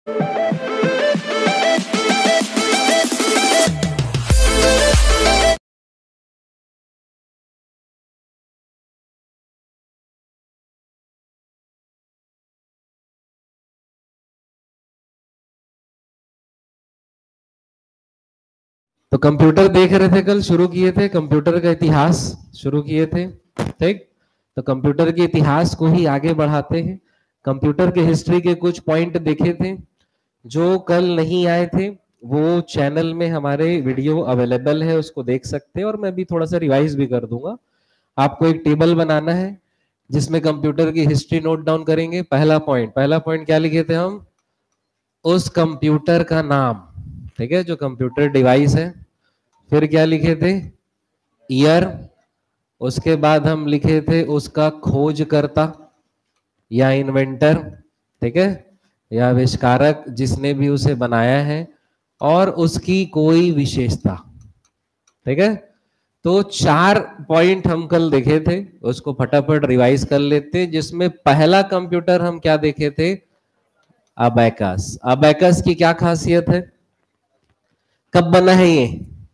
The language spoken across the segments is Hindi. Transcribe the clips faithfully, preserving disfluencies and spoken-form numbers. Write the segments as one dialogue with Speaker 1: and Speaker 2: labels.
Speaker 1: तो कंप्यूटर देख रहे थे, कल शुरू किए थे कंप्यूटर का इतिहास शुरू किए थे, ठीक। तो कंप्यूटर के इतिहास को ही आगे बढ़ाते हैं। कंप्यूटर के हिस्ट्री के कुछ पॉइंट देखे थे, जो कल नहीं आए थे वो चैनल में हमारे वीडियो अवेलेबल है, उसको देख सकते हैं। और मैं भी थोड़ा सा रिवाइज भी कर दूंगा। आपको एक टेबल बनाना है जिसमें कंप्यूटर की हिस्ट्री नोट डाउन करेंगे। पहला पॉइंट पहला पॉइंट क्या लिखे थे हम? उस कंप्यूटर का नाम, ठीक है, जो कंप्यूटर डिवाइस है। फिर क्या लिखे थे? ईयर। उसके बाद हम लिखे थे उसका खोजकर्ता या इन्वेंटर, ठीक है, या आविष्कारक, जिसने भी उसे बनाया है, और उसकी कोई विशेषता, ठीक है। तो चार पॉइंट हम कल देखे थे, उसको फटाफट रिवाइज कर लेते। जिसमें पहला कंप्यूटर हम क्या देखे थे? अबैकस। अबैकस की क्या खासियत है? कब बना है ये?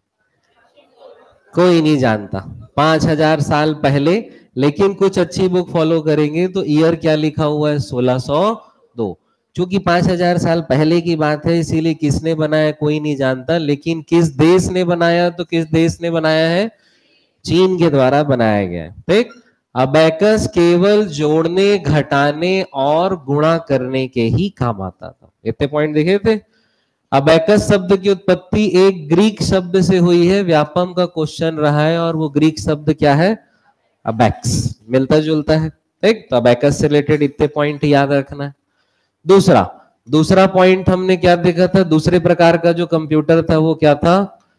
Speaker 1: कोई नहीं जानता। पांच हजार साल पहले। लेकिन कुछ अच्छी बुक फॉलो करेंगे तो ईयर क्या लिखा हुआ है? सोलह सौ दो। चूंकि पांच हजार साल पहले की बात है, इसीलिए किसने बनाया कोई नहीं जानता। लेकिन किस देश ने बनाया? तो किस देश ने बनाया है? चीन के द्वारा बनाया गया है, ठीक। अबैकस केवल जोड़ने, घटाने और गुणा करने के ही काम आता था। इतने पॉइंट देखे थे। अबैकस शब्द की उत्पत्ति एक ग्रीक शब्द से हुई है। व्यापम का क्वेश्चन रहा है, और वो ग्रीक शब्द क्या है? अबैक्स। मिलता जुलता है, ठीक। तो अबैकस से रिलेटेड इतने पॉइंट याद रखना है। दूसरा दूसरा पॉइंट हमने क्या देखा था? दूसरे प्रकार का जो कंप्यूटर था वो क्या था?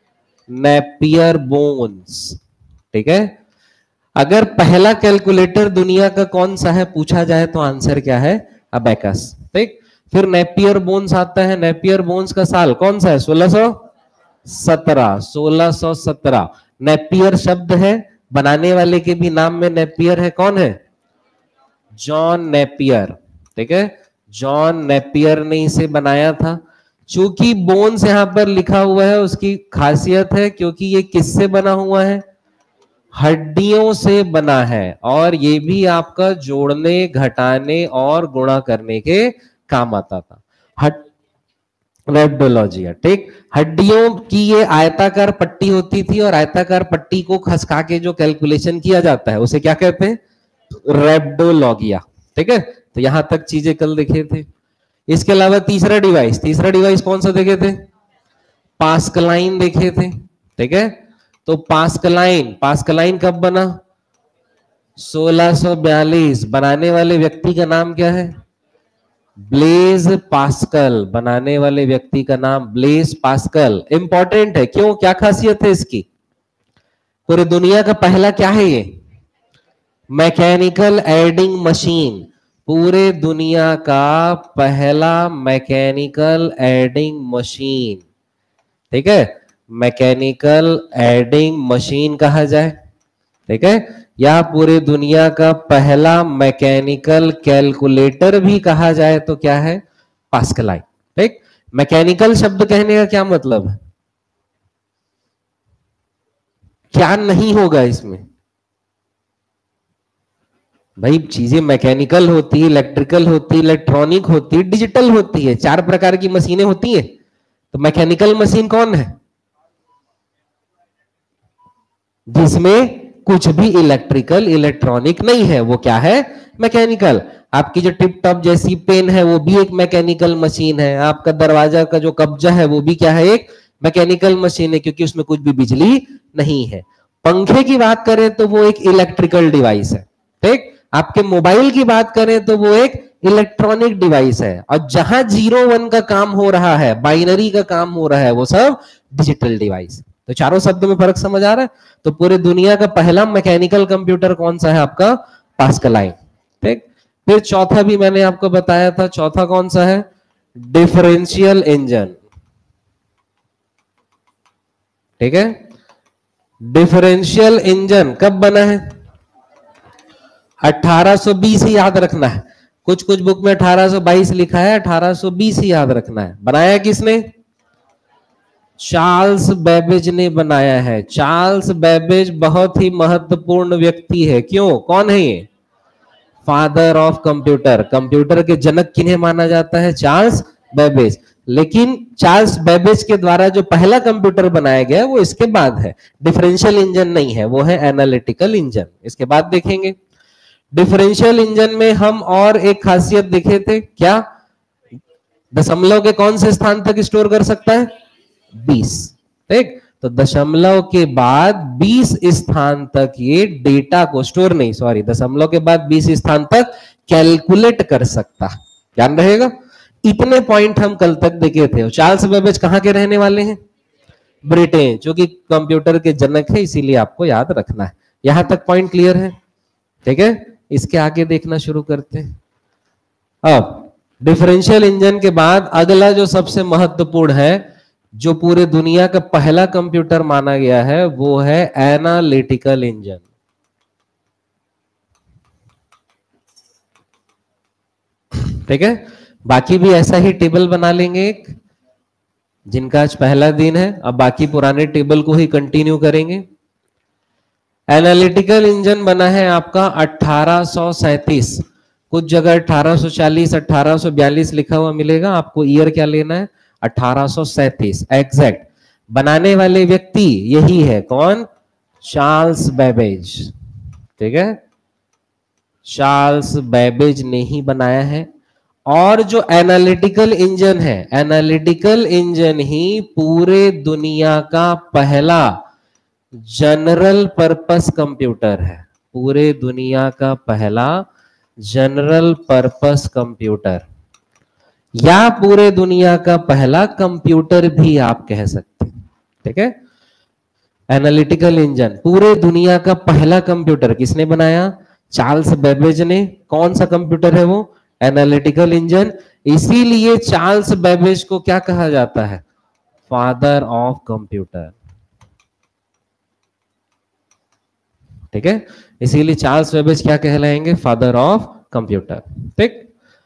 Speaker 1: नेपियर बोन्स, ठीक है। अगर पहला कैलकुलेटर दुनिया का कौन सा है पूछा जाए तो आंसर क्या है? अबैकस, ठीक। फिर नेपियर बोन्स आता है। नेपियर बोन्स का साल कौन सा है? सोलह सौ सत्रह। सोलह सौ सत्रह नेपियर शब्द है, बनाने वाले के भी नाम में नेपियर है। कौन है? जॉन नेपियर, ठीक है। जॉन नेपियर ने इसे बनाया था। चूंकि बोन्स यहां पर लिखा हुआ है, उसकी खासियत है क्योंकि ये किससे बना हुआ है? हड्डियों से बना है। और ये भी आपका जोड़ने, घटाने और गुणा करने के काम आता था। हट रेप्डोलॉजिया, ठीक। हड्डियों की ये आयताकार पट्टी होती थी, और आयताकार पट्टी को खसका के जो कैलकुलेशन किया जाता है उसे क्या कहते हैं? रेप्डोलॉगिया, ठीक है। तो यहां तक चीजें कल देखे थे। इसके अलावा तीसरा डिवाइस तीसरा डिवाइस कौन सा देखे थे? पास्कलाइन देखे थे, ठीक है। तो पास्कलाइन पास्कलाइन कब बना? सोलह सौ बयालीस। बनाने वाले व्यक्ति का नाम क्या है? Blaise Pascal. बनाने वाले व्यक्ति का नाम ब्लेज पास्कल। इंपॉर्टेंट है, क्यों? क्या खासियत है इसकी? पूरी दुनिया का पहला क्या है ये? Mechanical adding machine. पूरे दुनिया का पहला मैकेनिकल एडिंग मशीन, ठीक है। मैकेनिकल एडिंग मशीन कहा जाए, ठीक है। या पूरे दुनिया का पहला मैकेनिकल कैलकुलेटर भी कहा जाए तो क्या है? पास्कलाइन, ठीक। मैकेनिकल शब्द कहने का क्या मतलब है? क्या नहीं होगा इसमें? भाई चीजें मैकेनिकल होती है, इलेक्ट्रिकल होती है, इलेक्ट्रॉनिक होती है, डिजिटल होती है। चार प्रकार की मशीनें होती है। तो मैकेनिकल मशीन कौन है? जिसमें कुछ भी इलेक्ट्रिकल, इलेक्ट्रॉनिक नहीं है, वो क्या है? मैकेनिकल। आपकी जो टिप टॉप जैसी पेन है वो भी एक मैकेनिकल मशीन है। आपका दरवाजा का जो कब्जा है वो भी क्या है? एक मैकेनिकल मशीन है, क्योंकि उसमें कुछ भी बिजली नहीं है। पंखे की बात करें तो वो एक इलेक्ट्रिकल डिवाइस है, ठीक। आपके मोबाइल की बात करें तो वो एक इलेक्ट्रॉनिक डिवाइस है। और जहां जीरो वन का काम हो रहा है, बाइनरी का काम हो रहा है, वो सब डिजिटल डिवाइस। तो चारों शब्दों में फर्क समझ आ रहा है? तो पूरे दुनिया का पहला मैकेनिकल कंप्यूटर कौन सा है? आपका पास्कलाइन, ठीक। फिर चौथा भी मैंने आपको बताया था। चौथा कौन सा है? डिफरेंशियल इंजन, ठीक है। डिफरेंशियल इंजन कब बना है? अठारह सौ बीस ही याद रखना है। कुछ कुछ बुक में अठारह सौ बाईस लिखा है, अठारह सौ बीस ही याद रखना है। बनाया किसने? चार्ल्स बेबेज ने बनाया है। चार्ल्स बेबेज बहुत ही महत्वपूर्ण व्यक्ति है। क्यों? कौन है ये? Father of computer. कंप्यूटर के जनक किन्हें माना जाता है? Charles Babbage. लेकिन चार्ल्स बेबेज के द्वारा जो पहला कंप्यूटर बनाया गया वो इसके बाद है। डिफरेंशियल इंजन नहीं है, वो है एनालिटिकल इंजन। इसके बाद देखेंगे। डिफरेंशियल इंजन में हम और एक खासियत देखे थे, क्या? दशमलव के कौन से स्थान तक स्टोर कर सकता है? बीस। ठीक, तो दशमलव के बाद बीस स्थान तक ये डेटा को स्टोर नहीं, सॉरी, दशमलव के बाद बीस स्थान तक कैलकुलेट कर सकता। ध्यान रहेगा। इतने पॉइंट हम कल तक देखे थे। चार्ल्स बेबेज कहां के रहने वाले हैं? ब्रिटेन, जो कि कंप्यूटर के जनक है, इसीलिए आपको याद रखना है। यहां तक पॉइंट क्लियर है? ठीक है, इसके आगे देखना शुरू करते हैं। अब डिफरेंशियल इंजन के बाद अगला जो सबसे महत्वपूर्ण है, जो पूरे दुनिया का पहला कंप्यूटर माना गया है, वो है एनालिटिकल इंजन। ठीक है, बाकी भी ऐसा ही टेबल बना लेंगे एक, जिनका आज पहला दिन है। अब बाकी पुराने टेबल को ही कंटिन्यू करेंगे। एनालिटिकल इंजन बना है आपका अठारह सौ सैंतीस। कुछ जगह अठारह सौ चालीस, अठारह सौ बयालीस लिखा हुआ मिलेगा। आपको ईयर क्या लेना है? अठारह सौ सैंतीस एग्जैक्ट। बनाने वाले व्यक्ति यही है, कौन? Charles Babbage. ठीक है, चार्ल्स बेबेज ने ही बनाया है। और जो एनालिटिकल इंजन है, एनालिटिकल इंजन ही पूरे दुनिया का पहला जनरल पर्पस कंप्यूटर है। पूरे दुनिया का पहला जनरल पर्पस कंप्यूटर, या पूरे दुनिया का पहला कंप्यूटर भी आप कह सकते हैं। ठीक है, एनालिटिकल इंजन पूरे दुनिया का पहला कंप्यूटर किसने बनाया? चार्ल्स बेबेज ने। कौन सा कंप्यूटर है वो? Analytical engine. इसीलिए चार्ल्स बेबेज को क्या कहा जाता है? Father of computer. ठीक है, इसीलिए चार्ल्स बेबेज क्या कहलाएंगे? Father of computer. ठीक,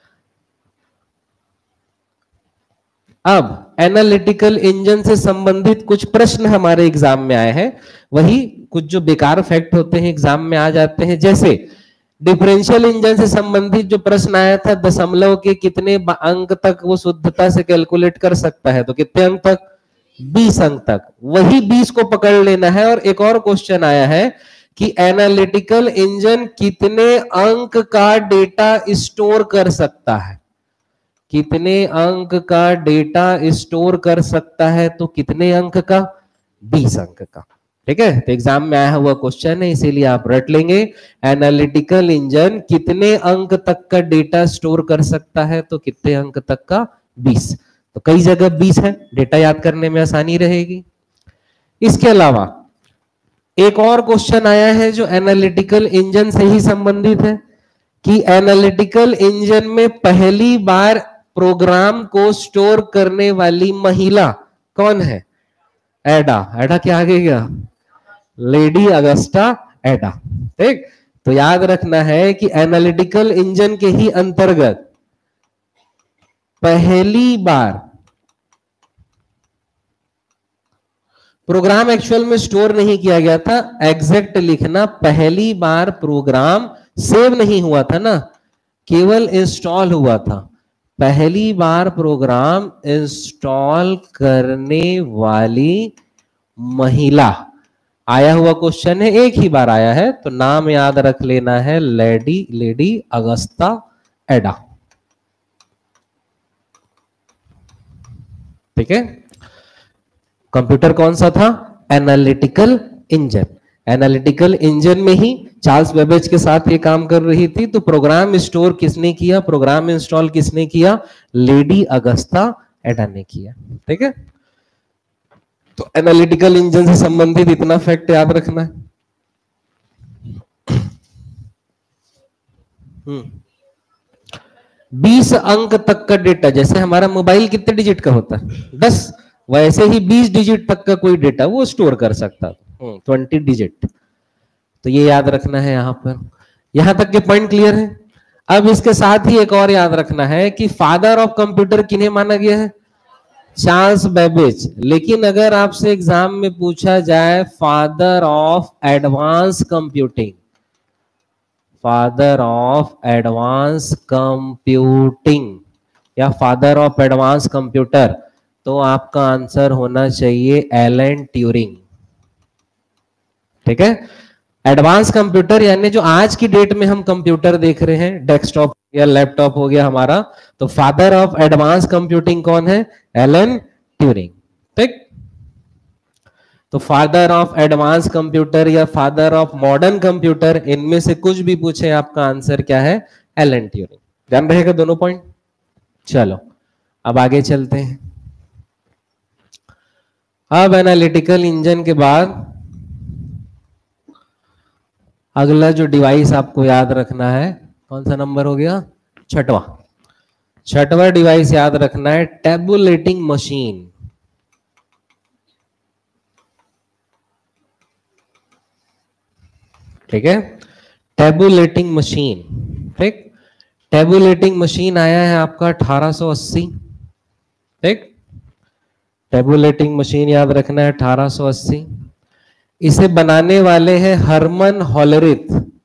Speaker 1: अब एनालिटिकल इंजन से संबंधित कुछ प्रश्न हमारे एग्जाम में आए हैं। वही कुछ जो बेकार फैक्ट होते हैं एग्जाम में आ जाते हैं। जैसे डिफरेंशियल इंजन से संबंधित जो प्रश्न आया था, दशमलव के कितने अंक तक वो शुद्धता से कैलकुलेट कर सकता है? तो कितने अंक तक? बीस अंक तक। वही बीस को पकड़ लेना है। और एक और क्वेश्चन आया है कि एनालिटिकल इंजन कितने अंक का डेटा स्टोर कर सकता है? कितने अंक का डेटा स्टोर कर सकता है? तो कितने अंक का? बीस अंक का। ठीक है, तो एग्जाम में आया हुआ क्वेश्चन है, इसीलिए आप रट लेंगे। एनालिटिकल इंजन कितने अंक तक का डेटा स्टोर कर सकता है? तो कितने अंक तक का? बीस। तो कई जगह बीस है, डेटा याद करने में आसानी रहेगी। इसके अलावा एक और क्वेश्चन आया है जो एनालिटिकल इंजन से ही संबंधित है, कि एनालिटिकल इंजन में पहली बार प्रोग्राम को स्टोर करने वाली महिला कौन है? एडा। एडा क्या आगे गया? लेडी अगस्टा एडा। ठीक, तो याद रखना है कि एनालिटिकल इंजन के ही अंतर्गत पहली बार प्रोग्राम एक्चुअल में स्टोर नहीं किया गया था, एग्जैक्ट लिखना, पहली बार प्रोग्राम सेव नहीं हुआ था ना, केवल इंस्टॉल हुआ था। पहली बार प्रोग्राम इंस्टॉल करने वाली महिला, आया हुआ क्वेश्चन है, एक ही बार आया है, तो नाम याद रख लेना है, लेडी लेडी अगस्ता एडा। ठीक है, कंप्यूटर कौन सा था? Analytical engine. एनालिटिकल इंजन में ही चार्ल्स बेबेज के साथ ये काम कर रही थी। तो प्रोग्राम स्टोर किसने किया, प्रोग्राम इंस्टॉल किसने किया? लेडी अगस्ता एडा ने किया। ठीक है, तो एनालिटिकल इंजन से संबंधित इतना फैक्ट याद रखना है। बीस अंक तक का डेटा, जैसे हमारा मोबाइल कितने डिजिट का होता है? दस, वैसे ही बीस डिजिट तक का कोई डेटा वो स्टोर कर सकता है, ट्वेंटी डिजिट। तो ये याद रखना है यहां पर। यहां तक के पॉइंट क्लियर है। अब इसके साथ ही एक और याद रखना है कि फादर ऑफ कंप्यूटर किन्हें माना गया है? Charles Babbage. लेकिन अगर आपसे एग्जाम में पूछा जाए father of advance computing, father of advance computing या फादर ऑफ एडवांस कंप्यूटर, तो आपका आंसर होना चाहिए एलन ट्यूरिंग। ठीक है, एडवांस कंप्यूटर यानी जो आज की डेट में हम कंप्यूटर देख रहे हैं, डेस्कटॉप या लैपटॉप हो गया हमारा, तो फादर ऑफ एडवांस कंप्यूटिंग कौन है? Alan Turing. ठीक, तो फादर ऑफ एडवांस कंप्यूटर या फादर ऑफ मॉडर्न कंप्यूटर, इनमें से कुछ भी पूछे आपका आंसर क्या है? Alan Turing. ध्यान रहेगा दोनों पॉइंट। चलो अब आगे चलते हैं। अब एनालिटिकल इंजन के बाद अगला जो डिवाइस आपको याद रखना है, कौन सा नंबर हो गया? छठवां। छठवां डिवाइस याद रखना है टैबुलेटिंग मशीन। ठीक है, टैबुलेटिंग मशीन। ठीक, टैबुलेटिंग मशीन आया है आपका अठारह सौ अस्सी। ठीक, टैबुलेटिंग मशीन याद रखना है अठारह सौ अस्सी। इसे बनाने वाले हैं हरमन हॉलरिथ।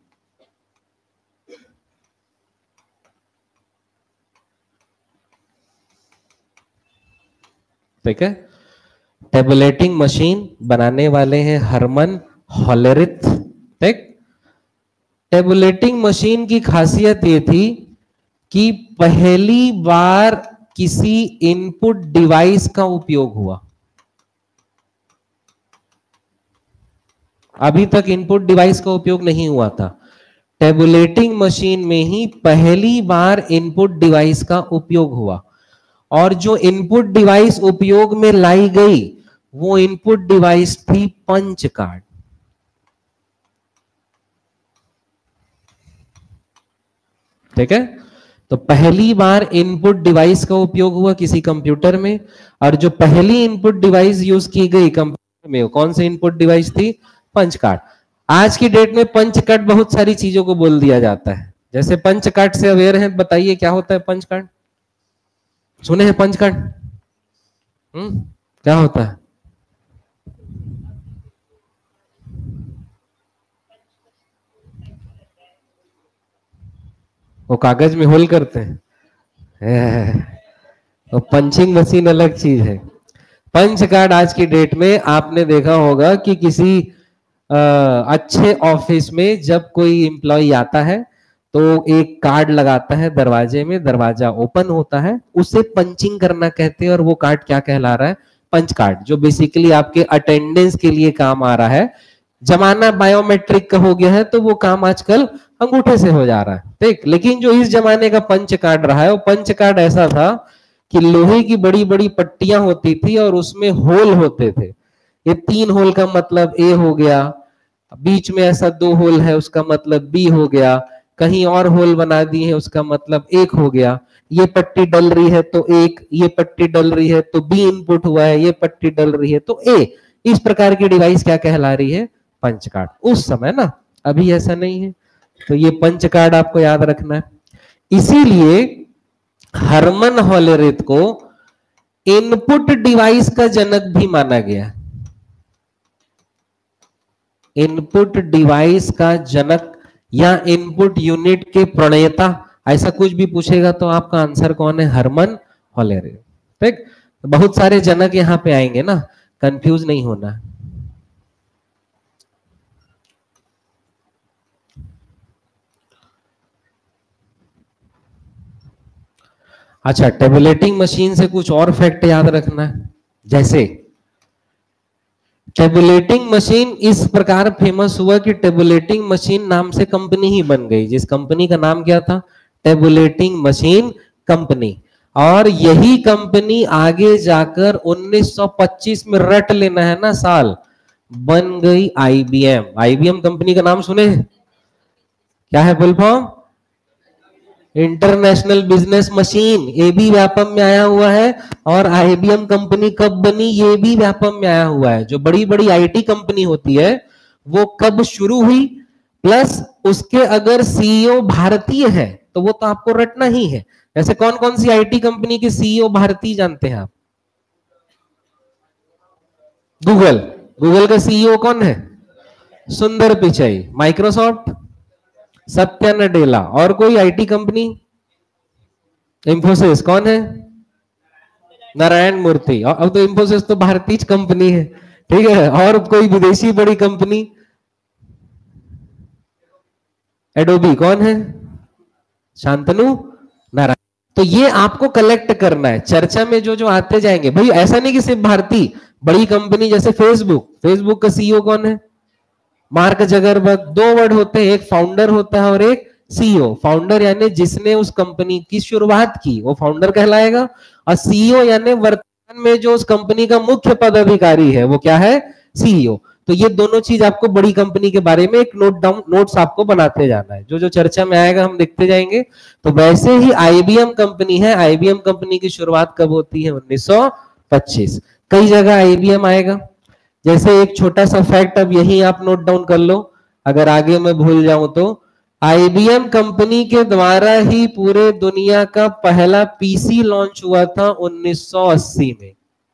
Speaker 1: ठीक है, टैबुलेटिंग मशीन बनाने वाले हैं हरमन हॉलरिथ। ठीक, टैबुलेटिंग मशीन की खासियत ये थी कि पहली बार किसी इनपुट डिवाइस का उपयोग हुआ। अभी तक इनपुट डिवाइस का उपयोग नहीं हुआ था, टैबुलेटिंग मशीन में ही पहली बार इनपुट डिवाइस का उपयोग हुआ। और जो इनपुट डिवाइस उपयोग में लाई गई वो इनपुट डिवाइस थी पंच कार्ड। ठीक है, तो पहली बार इनपुट डिवाइस का उपयोग हुआ किसी कंप्यूटर में, और जो पहली इनपुट डिवाइस यूज की गई कंप्यूटर में, कौन सी इनपुट डिवाइस थी? Punch card. आज की डेट में पंच कार्ड बहुत सारी चीजों को बोल दिया जाता है। जैसे पंच कार्ड से अवेयर हैं, बताइए क्या होता है पंच कार्ड? सुने हैं पंच कार्ड? हम्म क्या होता है? वो कागज में होल करते हैं। तो पंचिंग मशीन अलग चीज है। पंच कार्ड आज की डेट में आपने देखा होगा कि किसी आ, अच्छे ऑफिस में जब कोई एम्प्लॉय आता है तो एक कार्ड लगाता है दरवाजे में, दरवाजा ओपन होता है, उसे पंचिंग करना कहते हैं। और वो कार्ड क्या कहला रहा है? पंच कार्ड, जो बेसिकली आपके अटेंडेंस के लिए काम आ रहा है। जमाना बायोमेट्रिक का हो गया है तो वो काम आजकल अंगूठे से हो जा रहा है। ठीक, लेकिन जो इस जमाने का पंच कार्ड रहा है, वो पंच कार्ड ऐसा था कि लोहे की बड़ी बड़ी पट्टियां होती थी और उसमें होल होते थे। ये तीन होल का मतलब ए हो गया, बीच में ऐसा दो होल है उसका मतलब बी हो गया, कहीं और होल बना दी है उसका मतलब एक हो गया। ये पट्टी डल रही है तो एक, ये पट्टी डल रही है तो बी इनपुट हुआ है, ये पट्टी डल रही है तो ए। इस प्रकार की डिवाइस क्या कहला रही है? Punch card. उस समय ना, अभी ऐसा नहीं है। तो ये पंच कार्ड आपको याद रखना है। इसीलिए हरमन हॉलरिथ को इनपुट डिवाइस का जनक भी माना गया। इनपुट डिवाइस का जनक या इनपुट यूनिट के प्रणेता, ऐसा कुछ भी पूछेगा तो आपका आंसर कौन है? Herman Hollerith. ठीक, बहुत सारे जनक यहां पे आएंगे ना, कंफ्यूज नहीं होना। अच्छा, टेबुलेटिंग मशीन से कुछ और फैक्ट याद रखना है। जैसे टेबुलेटिंग मशीन इस प्रकार फेमस हुआ कि टेबुलेटिंग मशीन नाम से कंपनी ही बन गई, जिस कंपनी का नाम क्या था? Tabulating machine company. और यही कंपनी आगे जाकर उन्नीस सौ पच्चीस में रट लेना है ना साल, बन गई आईबीएम। आईबीएम कंपनी का नाम सुने? क्या है full form? International business machine. ये भी व्यापम में आया हुआ है। और आईबीएम कंपनी कब बनी? ये भी व्यापम में आया हुआ है। जो बड़ी बड़ी आईटी कंपनी होती है वो कब शुरू हुई, प्लस उसके अगर सीईओ भारतीय है तो वो तो आपको रटना ही है। ऐसे कौन कौन सी आईटी कंपनी के सीईओ भारतीय जानते हैं आप? गूगल, गूगल का सीईओ कौन है? सुंदर पिचाई। माइक्रोसॉफ्ट, सत्या नडेला। और कोई आईटी कंपनी? इंफोसिस कौन है? नारायण मूर्ति। अब तो इंफोसिस तो भारतीय कंपनी है, ठीक है। और कोई विदेशी बड़ी कंपनी? एडोबी कौन है? शांतनु नारायण। तो ये आपको कलेक्ट करना है चर्चा में जो जो आते जाएंगे। भाई ऐसा नहीं कि सिर्फ भारतीय बड़ी कंपनी, जैसे फेसबुक, फेसबुक का सीईओ कौन है? Mark Zuckerberg. दो वर्ड होते हैं, एक फाउंडर होता है और एक सीईओ। फाउंडर यानी जिसने उस कंपनी की शुरुआत की, वो फाउंडर कहलाएगा। और सीईओ यानी वर्तमान में जो उस कंपनी का मुख्य पदाधिकारी है, वो क्या है? सीईओ। तो ये दोनों चीज आपको बड़ी कंपनी के बारे में एक नोट डाउन, नोट्स आपको बनाते जाना है। जो जो चर्चा में आएगा हम देखते जाएंगे। तो वैसे ही आईबीएम कंपनी है, आईबीएम कंपनी की शुरुआत कब होती है? उन्नीस सौ पच्चीस। कई जगह आईबीएम आएगा। जैसे एक छोटा सा फैक्ट अब यही आप नोट डाउन कर लो, अगर आगे मैं भूल जाऊं तो। आईबीएम कंपनी के द्वारा ही पूरे दुनिया का पहला पीसी लॉन्च हुआ था उन्नीस सौ अस्सी में।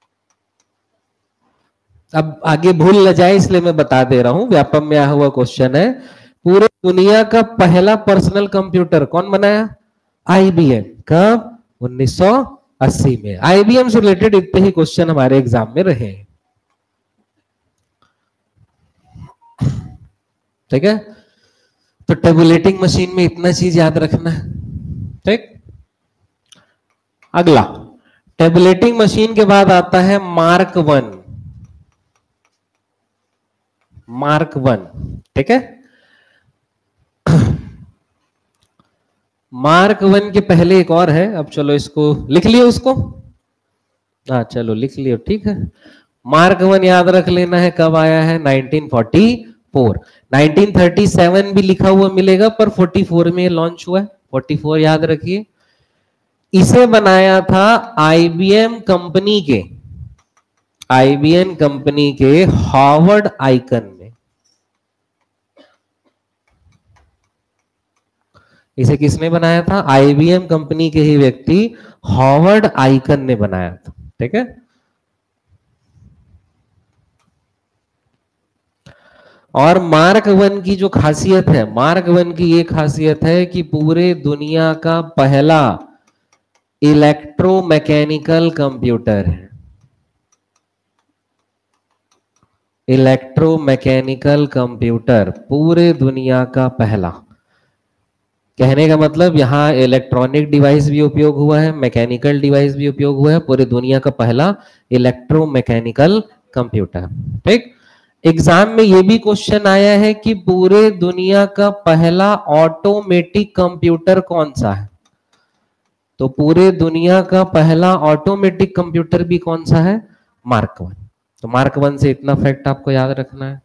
Speaker 1: अब आगे भूल न जाए इसलिए मैं बता दे रहा हूं, व्यापम में आया हुआ क्वेश्चन है। पूरे दुनिया का पहला पर्सनल कंप्यूटर कौन बनाया? आईबीएम। कब? उन्नीस सौ अस्सी में। आईबीएम से रिलेटेड इतने ही क्वेश्चन हमारे एग्जाम में रहे, ठीक है। तो टेबुलेटिंग मशीन में इतना चीज याद रखना है, ठीक। अगला, टेबुलेटिंग मशीन के बाद आता है मार्क वन। मार्क वन, ठीक है। मार्क वन के पहले एक और है, अब चलो इसको लिख लियो उसको। हाँ चलो लिख लियो, ठीक है। मार्क वन याद रख लेना है, कब आया है? Nineteen forty four. Nineteen thirty seven भी लिखा हुआ मिलेगा, पर फोर्टी फोर में लॉन्च हुआ है। फोर्टी फोर याद रखिए। इसे बनाया था आईबीएम कंपनी के, आईबीएम कंपनी के हार्वर्ड आइकन में। इसे किसने बनाया था? आईबीएम कंपनी के ही व्यक्ति हार्वर्ड आइकन ने बनाया था, ठीक है। और मार्क वन की जो खासियत है, मार्क वन की ये खासियत है कि पूरे दुनिया का पहला इलेक्ट्रोमैकेनिकल कंप्यूटर है। इलेक्ट्रोमैकेनिकल कंप्यूटर पूरे दुनिया का पहला। कहने का मतलब यहां इलेक्ट्रॉनिक डिवाइस भी उपयोग हुआ है, मैकेनिकल डिवाइस भी उपयोग हुआ है। पूरे दुनिया का पहला इलेक्ट्रोमैकेनिकल कंप्यूटर, ठीक। एग्जाम में यह भी क्वेश्चन आया है कि पूरे दुनिया का पहला ऑटोमेटिक कंप्यूटर कौन सा है? तो पूरे दुनिया का पहला ऑटोमेटिक कंप्यूटर भी कौन सा है? Mark one. तो मार्क वन से इतना फैक्ट आपको याद रखना है।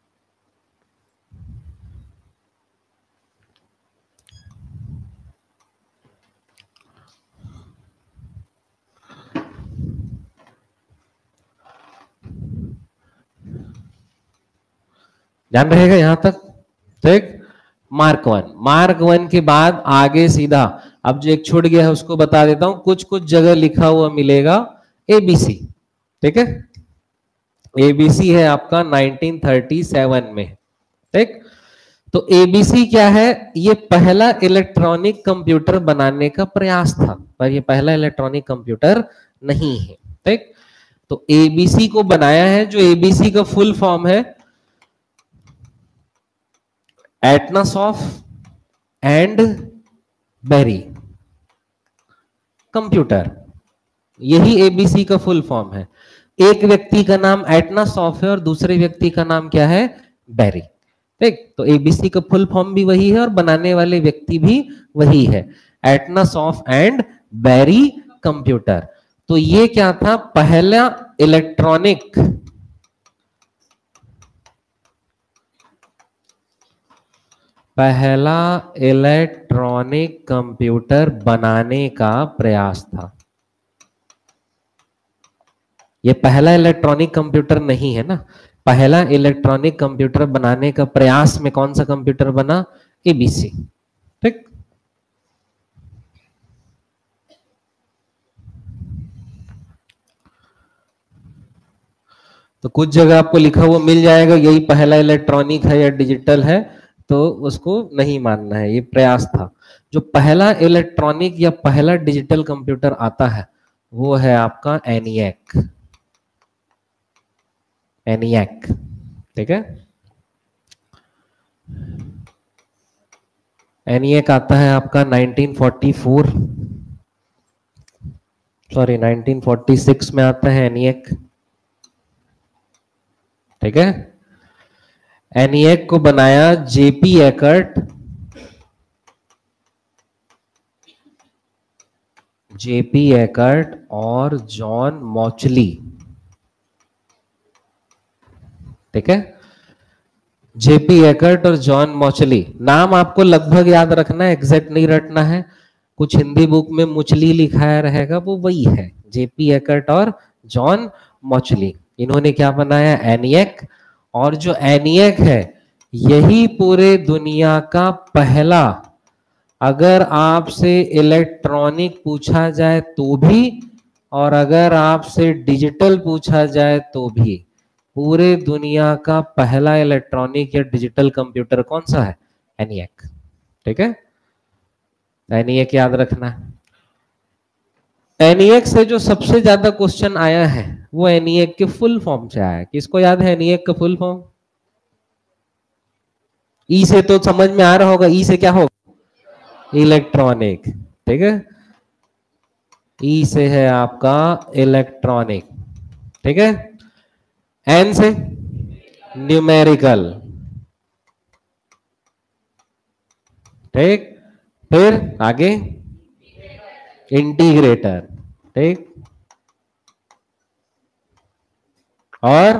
Speaker 1: ध्यान रहेगा यहां तक, ठीक। मार्क वन, मार्क वन के बाद आगे सीधा, अब जो एक छूट गया है उसको बता देता हूं। कुछ कुछ जगह लिखा हुआ मिलेगा एबीसी, ठीक है। एबीसी है आपका नाइनटीन थर्टी सेवन में, ठीक। तो एबीसी क्या है? ये पहला इलेक्ट्रॉनिक कंप्यूटर बनाने का प्रयास था, पर ये पहला इलेक्ट्रॉनिक कंप्यूटर नहीं है, ठीक। तो एबीसी को बनाया है, जो एबीसी का फुल फॉर्म है एटनासॉफ्ट एंड बेरी कंप्यूटर, यही एबीसी का फुल फॉर्म है। एक व्यक्ति का नाम एटनासॉफ्ट है और दूसरे व्यक्ति का नाम क्या है? बेरी, ठीक। तो एबीसी का फुल फॉर्म भी वही है और बनाने वाले व्यक्ति भी वही है, एटनासॉफ्ट एंड बेरी कंप्यूटर। तो ये क्या था? पहला इलेक्ट्रॉनिक पहला इलेक्ट्रॉनिक कंप्यूटर बनाने का प्रयास था। ये पहला इलेक्ट्रॉनिक कंप्यूटर नहीं है ना, पहला इलेक्ट्रॉनिक कंप्यूटर बनाने का प्रयास में कौन सा कंप्यूटर बना? एबीसी, ठीक। तो कुछ जगह आपको लिखा हुआ मिल जाएगा यही पहला इलेक्ट्रॉनिक है या डिजिटल है, तो उसको नहीं मानना है, ये प्रयास था। जो पहला इलेक्ट्रॉनिक या पहला डिजिटल कंप्यूटर आता है वो है आपका एनिएक। एनिएक, ठीक है। एनिएक आता है आपका nineteen forty four, sorry nineteen forty six में आता है एनिएक, ठीक है। एनिएक को बनाया जेपी एकर्ट, जेपी एकर्ट और जॉन मॉचली, ठीक है। जेपी एकर्ट और जॉन मॉचली, नाम आपको लगभग याद रखना है, एग्जैक्ट नहीं रटना है। कुछ हिंदी बुक में मुचली लिखा रहेगा, वो वही है, जेपी एकर्ट और जॉन मॉचली। इन्होंने क्या बनाया, एनिएक। और जो एनिएक है यही पूरे दुनिया का पहला, अगर आपसे इलेक्ट्रॉनिक पूछा जाए तो भी और अगर आपसे डिजिटल पूछा जाए तो भी, पूरे दुनिया का पहला इलेक्ट्रॉनिक या डिजिटल कंप्यूटर कौन सा है, एनिएक, ठीक है। एनिएक याद रखना है। एनिएक से जो सबसे ज्यादा क्वेश्चन आया है वो एनिएक के फुल फॉर्म से आया है। किसको याद है एनिएक का फुल फॉर्म? ई से तो समझ में आ रहा होगा, ई से क्या होगा, इलेक्ट्रॉनिक, ठीक है। ई से है आपका इलेक्ट्रॉनिक, ठीक है। एन से न्यूमेरिकल, ठीक। फिर आगे इंटीग्रेटर, ठीक। और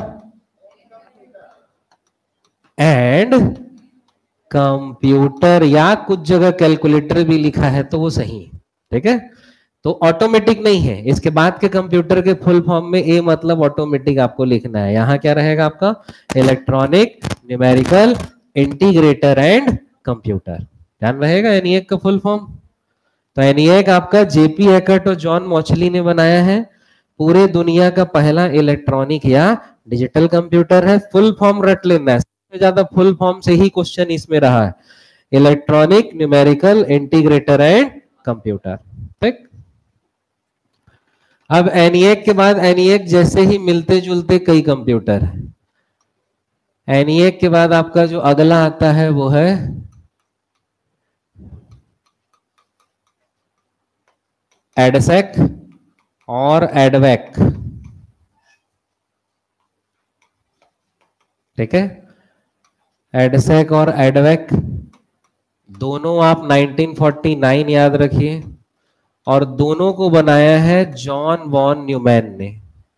Speaker 1: एंड कंप्यूटर, या कुछ जगह कैलकुलेटर भी लिखा है तो वो सही, ठीक है। तो ऑटोमेटिक नहीं है, इसके बाद के कंप्यूटर के फुल फॉर्म में ए मतलब ऑटोमेटिक आपको लिखना है। यहां क्या रहेगा आपका, electronic, numerical, integrator and computer, ध्यान रहेगा एनिएक का फुल फॉर्म। तो एनिएक आपका जेपी एकर्ट और जॉन मॉचली ने बनाया है, पूरे दुनिया का पहला इलेक्ट्रॉनिक या डिजिटल कंप्यूटर है। फुल फॉर्म रट लेना है, सबसे ज्यादा फुल फॉर्म से ही क्वेश्चन इसमें रहा है, electronic, numerical, integrator and computer, ठीक। अब एनिएक के बाद एनिएक जैसे ही मिलते जुलते कई कंप्यूटर है। एनिएक के बाद आपका जो अगला आता है वो है एडसेक और एडवेक, ठीक है। एडसेक और एडवेक दोनों आप नाइनटीन फोर्टी नाइन याद रखिए, और दोनों को बनाया है जॉन वॉन न्यूमैन ने,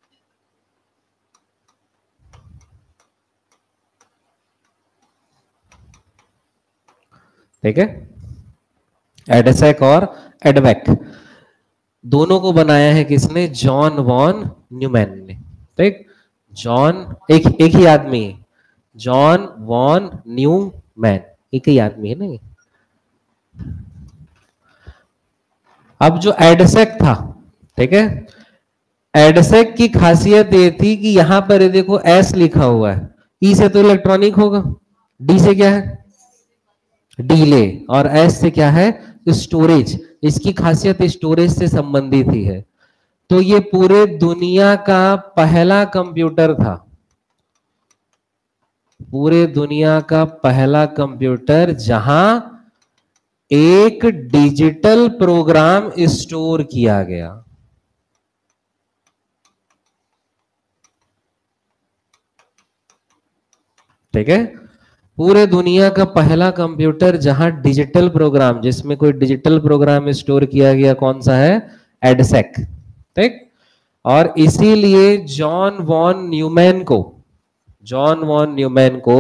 Speaker 1: ठीक है। एडसेक और एडवेक दोनों को बनाया है किसने, जॉन वॉन न्यूमैन ने, ठीक। जॉन एक एक ही आदमी है, जॉन वॉन न्यूमैन एक ही आदमी है ना। अब जो एडसेक था, ठीक है, एडसेक की खासियत ये थी कि यहां पर ये देखो एस लिखा हुआ है, ई से तो इलेक्ट्रॉनिक होगा, डी से क्या है, डीले, और एस से क्या है, स्टोरेज। इसकी खासियत स्टोरेज से संबंधित ही है। तो ये पूरे दुनिया का पहला कंप्यूटर था, पूरे दुनिया का पहला कंप्यूटर जहां एक डिजिटल प्रोग्राम स्टोर किया गया, ठीक है। पूरे दुनिया का पहला कंप्यूटर जहां डिजिटल प्रोग्राम, जिसमें कोई डिजिटल प्रोग्राम स्टोर किया गया, कौन सा है, एडसेक, ठीक। और इसीलिए जॉन वॉन न्यूमैन को, जॉन वॉन न्यूमैन को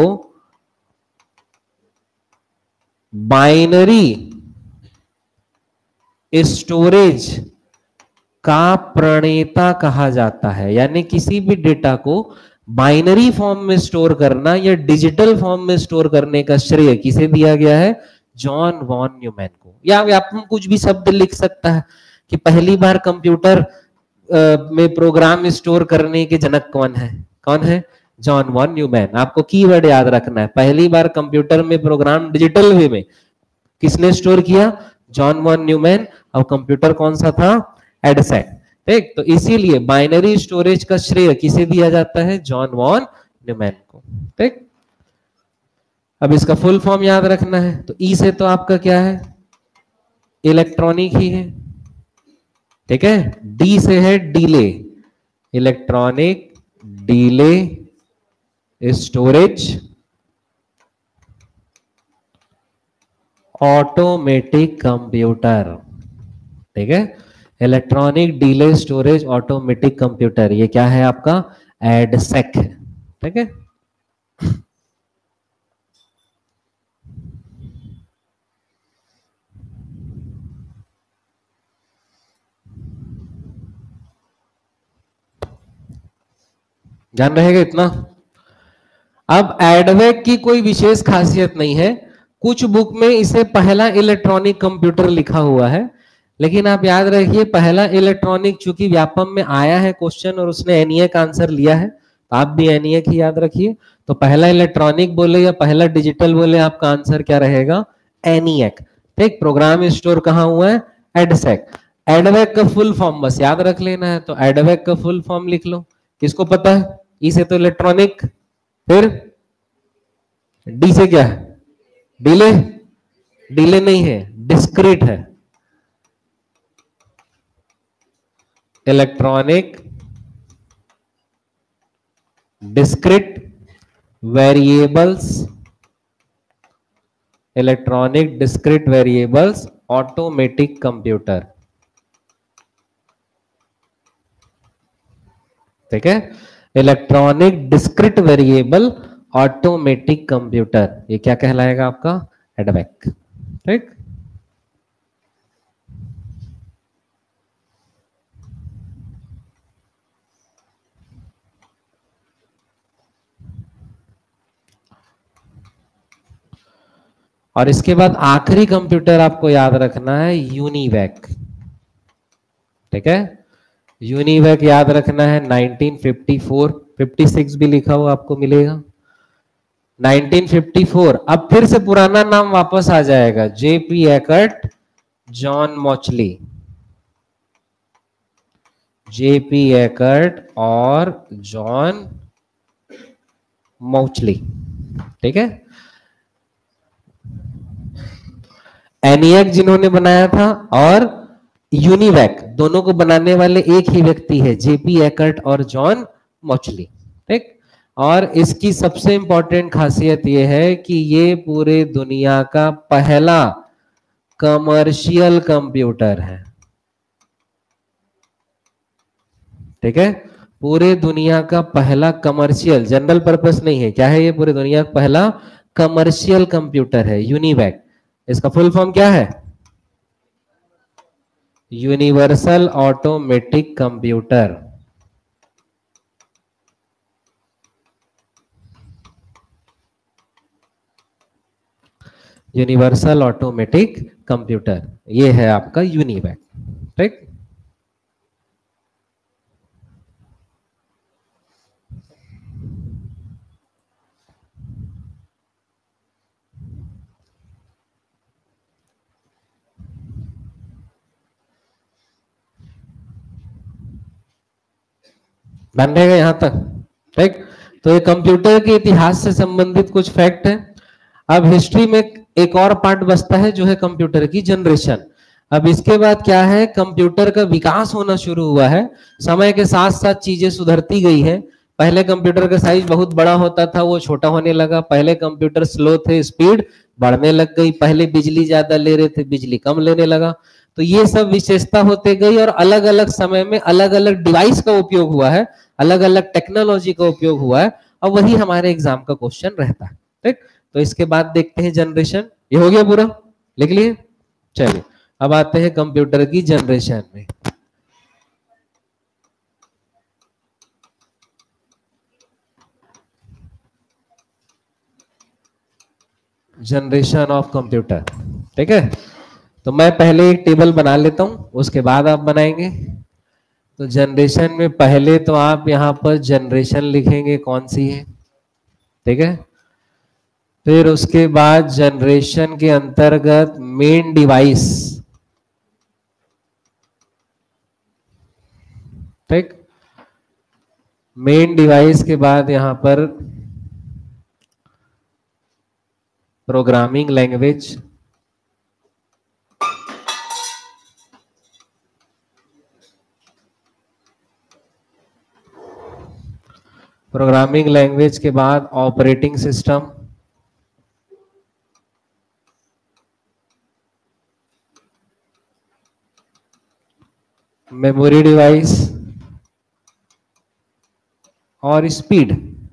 Speaker 1: बाइनरी स्टोरेज का प्रणेता कहा जाता है। यानी किसी भी डेटा को बाइनरी फॉर्म में स्टोर करना या डिजिटल फॉर्म में स्टोर करने का श्रेय किसे दिया गया है, जॉन वॉन न्यूमैन को। या आप कुछ भी शब्द लिख सकता है कि पहली बार कंप्यूटर में प्रोग्राम स्टोर करने के जनक कौन है, कौन है? John von Neumann. आपको कीवर्ड याद रखना है, पहली बार कंप्यूटर में प्रोग्राम डिजिटल वे में किसने स्टोर किया? John von Neumann. और कंप्यूटर कौन सा था? एडसेक। ठीक, तो इसीलिए बाइनरी स्टोरेज का श्रेय किसे दिया जाता है? जॉन वॉन न्यूमैन को। ठीक, अब इसका फुल फॉर्म याद रखना है। तो ई से तो आपका क्या है? इलेक्ट्रॉनिक ही है। ठीक है, डी से है delay, electronic delay storage automatic computer. ठीक है, electronic delay storage automatic computer, ये क्या है आपका? एडसेक है। ठीक है, ध्यान रहेगा इतना। अब एडवेक की कोई विशेष खासियत नहीं है, कुछ बुक में इसे पहला इलेक्ट्रॉनिक कंप्यूटर लिखा हुआ है, लेकिन आप याद रखिए पहला इलेक्ट्रॉनिक चूंकि व्यापम में आया है क्वेश्चन और उसने एनिएक आंसर लिया है, तो आप भी एनिएक ही याद रखिए। तो पहला इलेक्ट्रॉनिक बोले या पहला डिजिटल बोले, आपका आंसर क्या रहेगा? एनिएक। ठीक, प्रोग्राम स्टोर कहाँ हुआ है? एडसेक। एडवेक का फुल फॉर्म बस याद रख लेना है, तो एडवेक का फुल फॉर्म लिख लो। किसको पता है? ई से तो इलेक्ट्रॉनिक, फिर डी से क्या है? डिले। डिले नहीं है, डिस्क्रीट है। Electronic discrete variables, electronic discrete variables automatic computer. ठीक है, electronic discrete variable automatic computer, ये क्या कहलाएगा आपका? एडवेक। ठीक, और इसके बाद आखिरी कंप्यूटर आपको याद रखना है यूनिवैक। ठीक है, यूनिवैक याद रखना है nineteen fifty four, fifty six भी लिखा हुआ आपको मिलेगा। नाइनटीन फिफ्टी फोर, अब फिर से पुराना नाम वापस आ जाएगा, JP Eckert, John Mauchly. JP Eckert और जॉन मॉचली। ठीक है, एनिएक जिन्होंने बनाया था और यूनिवैक दोनों को बनाने वाले एक ही व्यक्ति है, जेपी एकर्ट और जॉन मॉचली। ठीक, और इसकी सबसे इंपॉर्टेंट खासियत यह है कि ये पूरे दुनिया का पहला कमर्शियल कंप्यूटर है। ठीक है, पूरे दुनिया का पहला कमर्शियल, जनरल पर्पस नहीं है, क्या है ये? पूरे दुनिया का पहला कमर्शियल कंप्यूटर है यूनिवैक। इसका फुल फॉर्म क्या है? Universal automatic computer. Universal automatic computer, ये है आपका यूनिवैक। ठीक, बन रहेगा यहां तक? ठीक, तो ये कंप्यूटर के इतिहास से संबंधित कुछ फैक्ट है। अब हिस्ट्री में एक और पार्ट बचता है जो है कंप्यूटर की जनरेशन। अब इसके बाद क्या है? कंप्यूटर का विकास होना शुरू हुआ है, समय के साथ साथ चीजें सुधरती गई है। पहले कंप्यूटर का साइज बहुत बड़ा होता था, वो छोटा होने लगा। पहले कंप्यूटर स्लो थे, स्पीड बढ़ने लग गई। पहले बिजली ज्यादा ले रहे थे, बिजली कम लेने लगा। तो ये सब विशेषता होते गई और अलग अलग समय में अलग अलग डिवाइस का उपयोग हुआ है, अलग अलग टेक्नोलॉजी का उपयोग हुआ है, और वही हमारे एग्जाम का क्वेश्चन रहता है। ठीक, तो इसके बाद देखते हैं जनरेशन। ये हो गया पूरा, लिख लिए? चलिए अब आते हैं कंप्यूटर की जनरेशन में। Generation of computer. ठीक है, तो मैं पहले एक टेबल बना लेता हूं, उसके बाद आप बनाएंगे। तो जनरेशन में पहले तो आप यहां पर जनरेशन लिखेंगे कौन सी है, ठीक है। फिर उसके बाद जनरेशन के अंतर्गत मेन डिवाइस, ठीक। मेन डिवाइस के बाद यहां पर प्रोग्रामिंग लैंग्वेज, प्रोग्रामिंग लैंग्वेज के बाद ऑपरेटिंग सिस्टम, मेमोरी डिवाइस और स्पीड।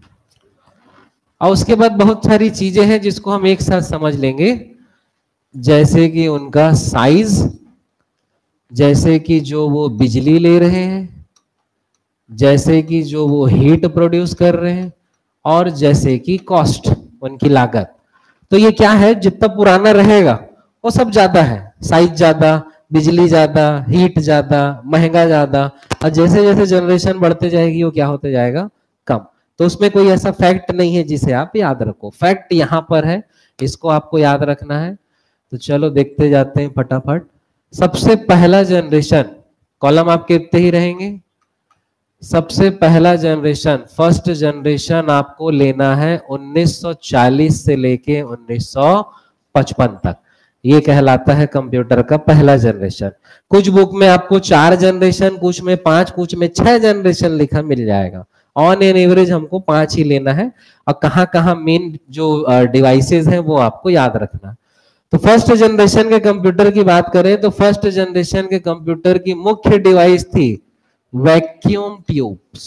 Speaker 1: और उसके बाद बहुत सारी चीजें हैं जिसको हम एक साथ समझ लेंगे, जैसे कि उनका साइज, जैसे कि जो वो बिजली ले रहे हैं, जैसे कि जो वो हीट प्रोड्यूस कर रहे हैं, और जैसे कि कॉस्ट, उनकी लागत। तो ये क्या है, जितना पुराना रहेगा वो सब ज्यादा है, साइज ज्यादा, बिजली ज्यादा, हीट ज्यादा, महंगा ज्यादा। और जैसे जैसे जनरेशन बढ़ते जाएगी वो क्या होते जाएगा, कम। तो उसमें कोई ऐसा फैक्ट नहीं है जिसे आप याद रखो, फैक्ट यहाँ पर है, इसको आपको याद रखना है। तो चलो देखते जाते हैं फटाफट। सबसे पहला जनरेशन, कॉलम आपके इतने ही रहेंगे। सबसे पहला जनरेशन, फर्स्ट जनरेशन आपको लेना है उन्नीस सौ चालीस से लेके उन्नीस सौ पचपन तक, ये कहलाता है कंप्यूटर का पहला जनरेशन। कुछ बुक में आपको चार जनरेशन, कुछ में पांच, कुछ में छह जनरेशन लिखा मिल जाएगा। ऑन एन एवरेज हमको पांच ही लेना है, और कहाँ कहाँ मेन जो डिवाइसेस हैं वो आपको याद रखना। तो फर्स्ट जनरेशन के कंप्यूटर की बात करें तो फर्स्ट जनरेशन के कंप्यूटर की मुख्य डिवाइस थी वैक्यूम ट्यूब्स।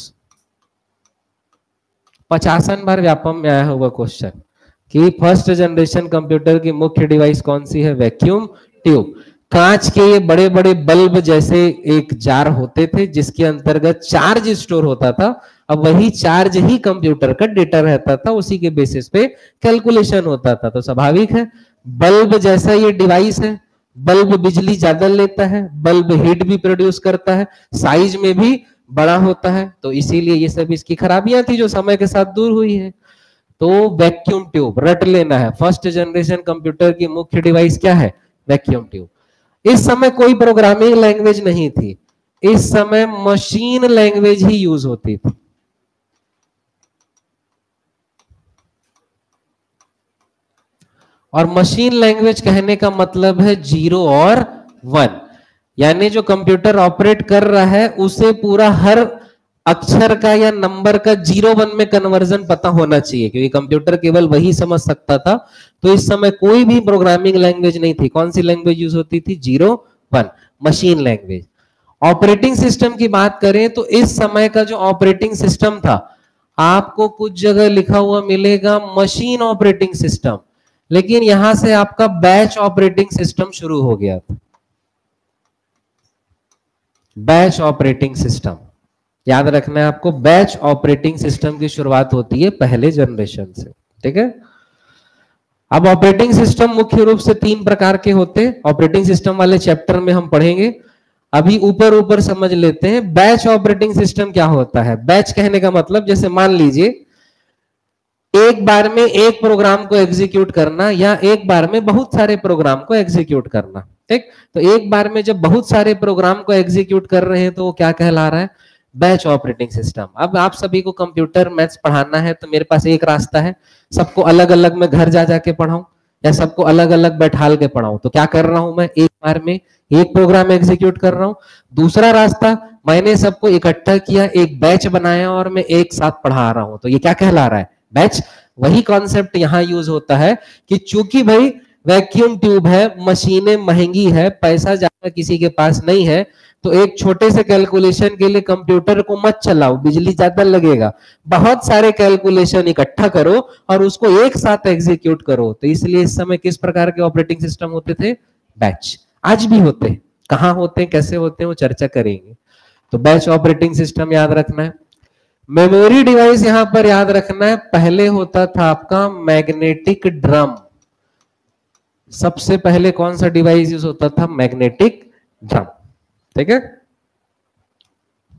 Speaker 1: पचासन बार व्यापम में आया हुआ क्वेश्चन कि फर्स्ट जनरेशन कंप्यूटर की मुख्य डिवाइस कौन सी है, वैक्यूम ट्यूब। कांच के ये बड़े बड़े बल्ब जैसे एक जार होते थे जिसके अंतर्गत चार्ज स्टोर होता था। अब वही चार्ज ही कंप्यूटर का डेटा रहता था, उसी के बेसिस पे कैलकुलेशन होता था। तो स्वाभाविक है बल्ब जैसा ये डिवाइस है, बल्ब बिजली ज्यादा लेता है, बल्ब हीट भी प्रोड्यूस करता है, साइज में भी बड़ा होता है। तो इसीलिए ये सब इसकी खराबियां थी जो समय के साथ दूर हुई है। तो वैक्यूम ट्यूब रट लेना है, फर्स्ट जनरेशन कंप्यूटर की मुख्य डिवाइस क्या है, वैक्यूम ट्यूब। इस समय कोई प्रोग्रामिंग लैंग्वेज नहीं थी, इस समय मशीन लैंग्वेज ही यूज होती थी। और मशीन लैंग्वेज कहने का मतलब है जीरो और वन, यानी जो कंप्यूटर ऑपरेट कर रहा है उसे पूरा हर अक्षर का या नंबर का जीरो वन में कन्वर्जन पता होना चाहिए, क्योंकि कंप्यूटर केवल वही समझ सकता था। तो इस समय कोई भी प्रोग्रामिंग लैंग्वेज नहीं थी। कौन सी लैंग्वेज यूज होती थी, zero one, machine language. Operating system की बात करें तो इस समय का जो ऑपरेटिंग सिस्टम था, आपको कुछ जगह लिखा हुआ मिलेगा मशीन ऑपरेटिंग सिस्टम, लेकिन यहां से आपका बैच ऑपरेटिंग सिस्टम शुरू हो गया था। बैच ऑपरेटिंग सिस्टम याद रखना है आपको, बैच ऑपरेटिंग सिस्टम की शुरुआत होती है पहले जनरेशन से, ठीक है। अब ऑपरेटिंग सिस्टम मुख्य रूप से तीन प्रकार के होते हैं, ऑपरेटिंग सिस्टम वाले चैप्टर में हम पढ़ेंगे। अभी ऊपर ऊपर समझ लेते हैं बैच ऑपरेटिंग सिस्टम क्या होता है। बैच कहने का मतलब, जैसे मान लीजिए एक बार में एक प्रोग्राम को एग्जीक्यूट करना या एक बार में बहुत सारे प्रोग्राम को एग्जीक्यूट करना, ठीक। तो एक बार में जब बहुत सारे प्रोग्राम को एग्जीक्यूट कर रहे हैं तो वो क्या कहला रहा है, बैच ऑपरेटिंग सिस्टम। अब आप सभी को कंप्यूटर मैथ्स पढ़ाना है तो मेरे पास एक रास्ता है, सबको अलग अलग मैं घर जा जाके पढ़ाऊं या सबको अलग अलग बैठाल के पढ़ाऊं। तो क्या कर रहा हूं मैं, एक बार में एक प्रोग्राम एग्जीक्यूट कर रहा हूं। दूसरा रास्ता, मैंने सबको इकट्ठा किया, एक बैच बनाया और मैं एक साथ पढ़ा रहा हूं। तो ये क्या कहला रहा है, बैच। वही कॉन्सेप्ट यहां यूज होता है कि चूंकि भाई वैक्यूम ट्यूब है, मशीनें महंगी है, पैसा ज्यादा किसी के पास नहीं है, तो एक छोटे से कैलकुलेशन के लिए कंप्यूटर को मत चलाओ, बिजली ज्यादा लगेगा। बहुत सारे कैलकुलेशन इकट्ठा करो और उसको एक साथ एग्जीक्यूट करो। तो इसलिए इस समय किस प्रकार के ऑपरेटिंग सिस्टम होते थे, बैच। आज भी होते हैं, कहां होते हैं, कैसे होते हैं, वो चर्चा करेंगे। तो बैच ऑपरेटिंग सिस्टम याद रखना है। मेमोरी डिवाइस यहां पर याद रखना है, पहले होता था आपका मैग्नेटिक ड्रम। सबसे पहले कौन सा डिवाइस यूज होता था, मैग्नेटिक ड्रम, ठीक है।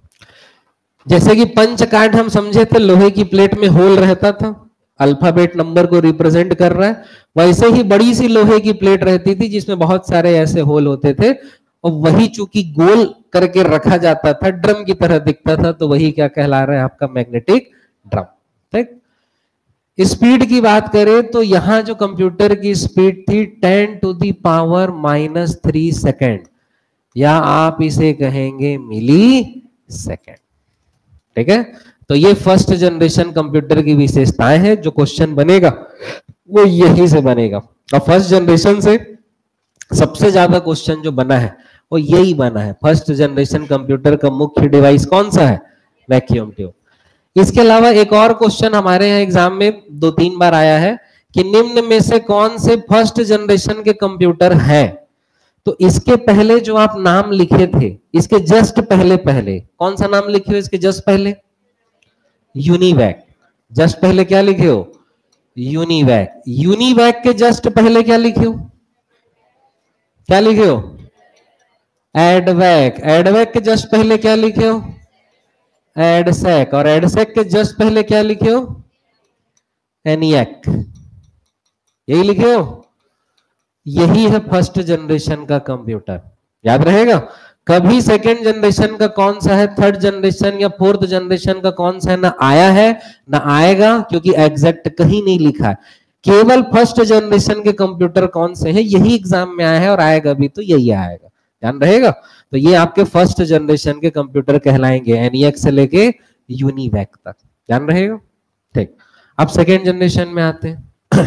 Speaker 1: जैसे कि पंच कार्ड हम समझे थे, लोहे की प्लेट में होल रहता था, अल्फाबेट नंबर को रिप्रेजेंट कर रहा है, वैसे ही बड़ी सी लोहे की प्लेट रहती थी जिसमें बहुत सारे ऐसे होल होते थे, और वही चूंकि गोल करके रखा जाता था, ड्रम की तरह दिखता था, तो वही क्या कहला रहा है आपका मैग्नेटिक ड्रम। ठीक, स्पीड की बात करें तो यहां जो कंप्यूटर की स्पीड थी ten to the power minus three second, या आप इसे कहेंगे मिली सेकेंड। ठीक है, तो ये फर्स्ट जनरेशन कंप्यूटर की विशेषताएं हैं, जो क्वेश्चन बनेगा वो यही से बनेगा। और फर्स्ट जनरेशन से सबसे ज्यादा क्वेश्चन जो बना है वो यही बना है, फर्स्ट जनरेशन कंप्यूटर का मुख्य डिवाइस कौन सा है, वैक्यूम ट्यूब। इसके अलावा एक और क्वेश्चन हमारे यहाँ एग्जाम में दो तीन बार आया है कि निम्न में से कौन से फर्स्ट जनरेशन के कंप्यूटर हैं। तो इसके पहले जो आप नाम लिखे थे, इसके जस्ट पहले पहले कौन सा नाम लिखे हो, इसके जस्ट पहले यूनिवैक। जस्ट पहले क्या लिखे हो, यूनिवैक। यूनिवैक के जस्ट पहले क्या लिखे हो, क्या लिखे हो, एडवैक। एडवैक के जस्ट पहले क्या लिखे हो, एडसेक। और एडसेक के जस्ट पहले क्या लिखे हो, एनियक। यही लिखे हो, यही है फर्स्ट जनरेशन का कंप्यूटर। याद रहेगा, कभी सेकेंड जनरेशन का कौन सा है, थर्ड जनरेशन या फोर्थ जनरेशन का कौन सा है, ना आया है ना आएगा, क्योंकि एग्जैक्ट कहीं नहीं लिखा है। केवल फर्स्ट जनरेशन के कंप्यूटर कौन से हैं यही एग्जाम में आया है, और आएगा भी तो यही आएगा, ध्यान रहेगा। तो ये आपके फर्स्ट जनरेशन के कंप्यूटर कहलाएंगे, एनियक से लेके यूनिवैक तक, ध्यान रहेगा। ठीक, अब सेकेंड जनरेशन में आते हैं।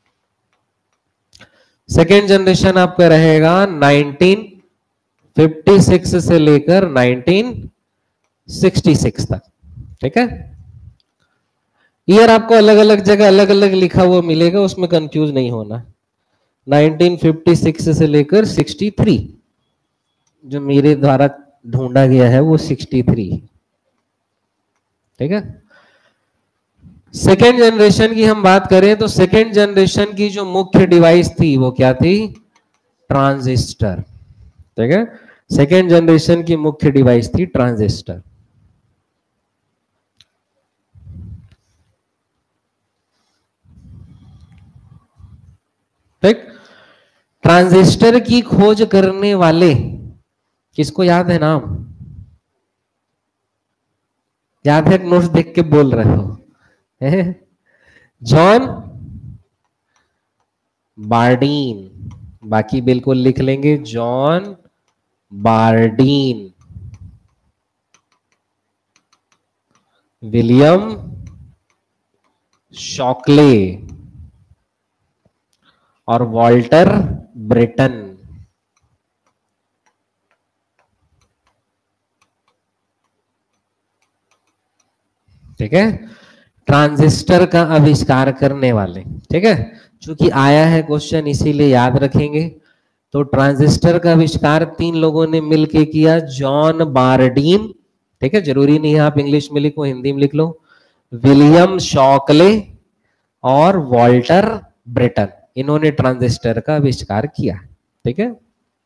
Speaker 1: सेकेंड जनरेशन आपका रहेगा नाइनटीन फिफ्टी सिक्स से लेकर नाइनटीन सिक्सटी सिक्स तक। ठीक है, ईयर आपको अलग अलग जगह अलग अलग लिखा हुआ मिलेगा, उसमें कंफ्यूज नहीं होना। नाइनटीन फिफ्टी सिक्स से लेकर सिक्सटी थ्री, जो मेरे द्वारा ढूंढा गया है वो सिक्सटी थ्री। ठीक है, सेकेंड जनरेशन की हम बात करें तो सेकेंड जनरेशन की जो मुख्य डिवाइस थी वो क्या थी, ट्रांजिस्टर। ठीक है, सेकेंड जनरेशन की मुख्य डिवाइस थी ट्रांजिस्टर। ठीक, ट्रांजिस्टर की खोज करने वाले किसको याद है नाम, याद है, नोट्स देख के बोल रहे हो, जॉन बार्डीन। बाकी बिल्कुल लिख लेंगे, जॉन बार्डीन, विलियम शॉकले और वॉल्टर ब्रिटन। ठीक है, ट्रांजिस्टर का आविष्कार करने वाले। ठीक है, चूंकि आया है क्वेश्चन इसीलिए याद रखेंगे। तो ट्रांजिस्टर का आविष्कार तीन लोगों ने मिलके किया, जॉन बार्डीन। ठीक है, जरूरी नहीं है आप इंग्लिश में लिखो, हिंदी में लिख लो, विलियम शॉकले और वॉल्टर ब्रिटन, इन्होंने ट्रांजिस्टर का आविष्कार किया। ठीक है,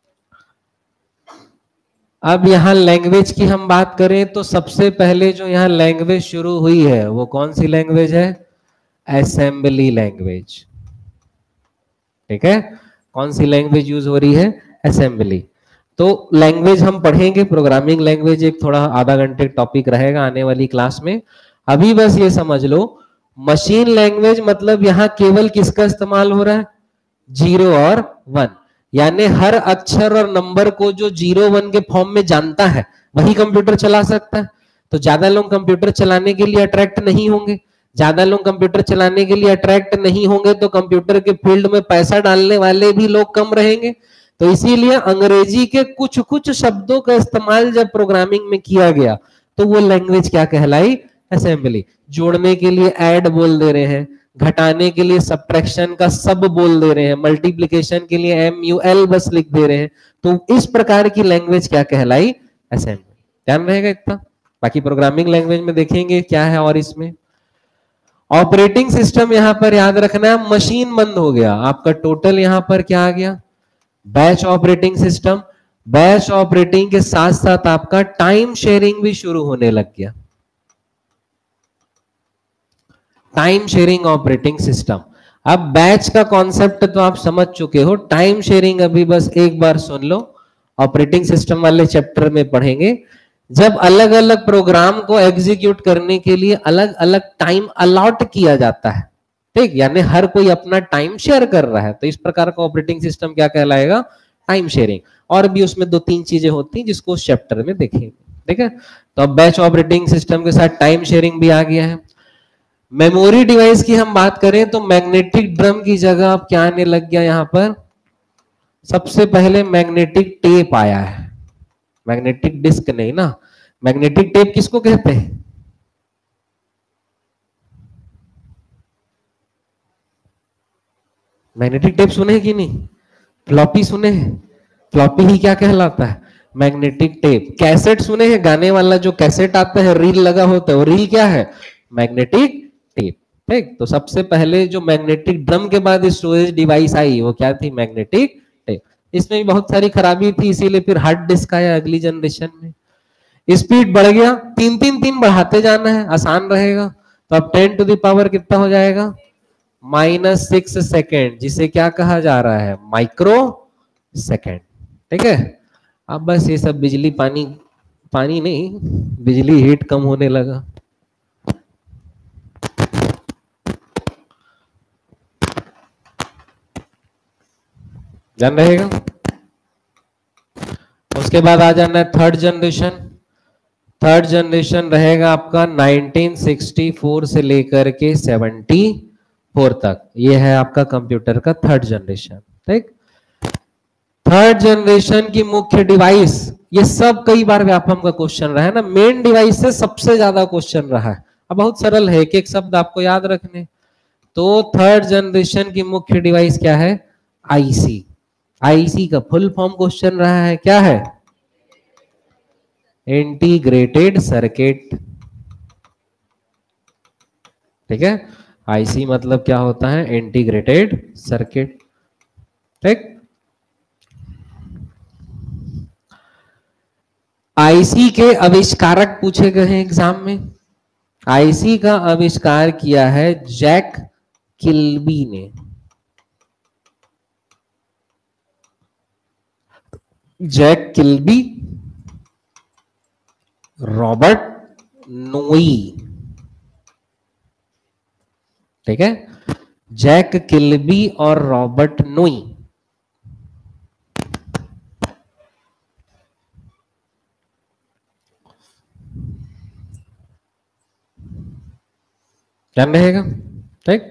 Speaker 1: अब यहां लैंग्वेज की हम बात करें तो सबसे पहले जो यहां लैंग्वेज शुरू हुई है वो कौन सी लैंग्वेज है, असेंबली लैंग्वेज। ठीक है, कौन सी लैंग्वेज यूज हो रही है, असेंबली। तो लैंग्वेज हम पढ़ेंगे, प्रोग्रामिंग लैंग्वेज एक थोड़ा आधा घंटे टॉपिक रहेगा आने वाली क्लास में। अभी बस ये समझ लो, मशीन लैंग्वेज मतलब यहां केवल किसका इस्तेमाल हो रहा है, जीरो और वन, यानी हर अक्षर और नंबर को जो जीरो वन के फॉर्म में जानता है वही कंप्यूटर चला सकता है। तो ज्यादा लोग कंप्यूटर चलाने के लिए अट्रैक्ट नहीं होंगे, ज्यादा लोग कंप्यूटर चलाने के लिए अट्रैक्ट नहीं होंगे तो कंप्यूटर के फील्ड में पैसा डालने वाले भी लोग कम रहेंगे। तो इसीलिए अंग्रेजी के कुछ कुछ शब्दों का इस्तेमाल जब प्रोग्रामिंग में किया गया तो वो लैंग्वेज क्या कहलाई, असेंबली। जोड़ने के लिए ऐड बोल दे रहे हैं, घटाने के लिए सब्ट्रैक्शन का सब बोल दे रहे हैं, मल्टीप्लिकेशन के लिए एम यू एल बस लिख दे रहे हैं। तो इस प्रकार की लैंग्वेज क्या कहलाई, असेंबली। ध्यान रहेगा इतना। बाकी प्रोग्रामिंग लैंग्वेज में देखेंगे क्या है। और इसमें ऑपरेटिंग सिस्टम यहां पर याद रखना है, मशीन बंद हो गया आपका, टोटल यहां पर क्या आ गया, batch operating system. Batch operating के साथ साथ आपका टाइम शेयरिंग भी शुरू होने लग गया। Time sharing operating system. अब बैच का कॉन्सेप्ट तो आप समझ चुके हो, टाइम शेयरिंग अभी बस एक बार सुन लो, ऑपरेटिंग सिस्टम वाले चैप्टर में पढ़ेंगे। जब अलग अलग प्रोग्राम को एग्जीक्यूट करने के लिए अलग अलग टाइम अलॉट किया जाता है, ठीक, यानी हर कोई अपना टाइम शेयर कर रहा है, तो इस प्रकार का ऑपरेटिंग सिस्टम क्या कहलाएगा, टाइम शेयरिंग। और भी उसमें दो तीन चीजें होती हैं जिसको उस चैप्टर में देखेंगे, ठीक है। तो अब बैच ऑपरेटिंग सिस्टम के साथ टाइम शेयरिंग भी आ गया है। मेमोरी डिवाइस की हम बात करें तो मैग्नेटिक ड्रम की जगह अब क्या आने लग गया, यहां पर सबसे पहले मैग्नेटिक टेप आया है। मैग्नेटिक डिस्क नहीं ना, मैग्नेटिक टेप किसको कहते हैं, मैग्नेटिक टेप सुने हैं कि नहीं, फ्लॉपी सुने हैं, फ्लॉपी ही क्या कहलाता है, मैग्नेटिक टेप। कैसेट सुने हैं, गाने वाला जो कैसेट आता है रील लगा होता है, वो रील क्या है, मैग्नेटिक टेप, ठीक। तो सबसे पहले जो मैग्नेटिक ड्रम के बाद स्टोरेज डिवाइस आई वो क्या थी, मैग्नेटिक टेप। इसमें भी बहुत सारी खराबी थी, इसीलिए फिर हार्ड डिस्क आया अगली जनरेशन में। स्पीड बढ़ गया, तीन तीन तीन बढ़ाते जाना है, आसान रहेगा। तो अब टेन टू द पावर कितना हो जाएगा, माइनस सिक्स सेकेंड, जिसे क्या कहा जा रहा है, माइक्रो सेकेंड, ठीक है। अब बस ये सब बिजली पानी पानी नहीं, बिजली हीट कम होने लगा। जान रहेगा। उसके बाद आ जाना है थर्ड जनरेशन। थर्ड जनरेशन रहेगा आपका नाइनटीन सिक्सटी फोर से लेकर के सेवेंटी फोर तक, ये है आपका कंप्यूटर का थर्ड जनरेशन, ठीक। थर्ड जनरेशन की मुख्य डिवाइस, ये सब कई बार व्यापम का क्वेश्चन रहा है ना, मेन डिवाइस से सबसे ज्यादा क्वेश्चन रहा है। अब बहुत सरल है, एक एक शब्द आपको याद रखने। तो थर्ड जनरेशन की मुख्य डिवाइस क्या है, आईसी। आईसी का फुल फॉर्म क्वेश्चन रहा है, क्या है, इंटीग्रेटेड सर्किट, ठीक है। आईसी मतलब क्या होता है, इंटीग्रेटेड सर्किट, ठीक। आईसी के आविष्कारक पूछे गए हैं एग्जाम में। आईसी का आविष्कार किया है जैक किल्बी ने। जैक किल्बी, रॉबर्ट नोई, ठीक है, जैक किल्बी और रॉबर्ट नोई। ध्यान रहेगा, ठीक।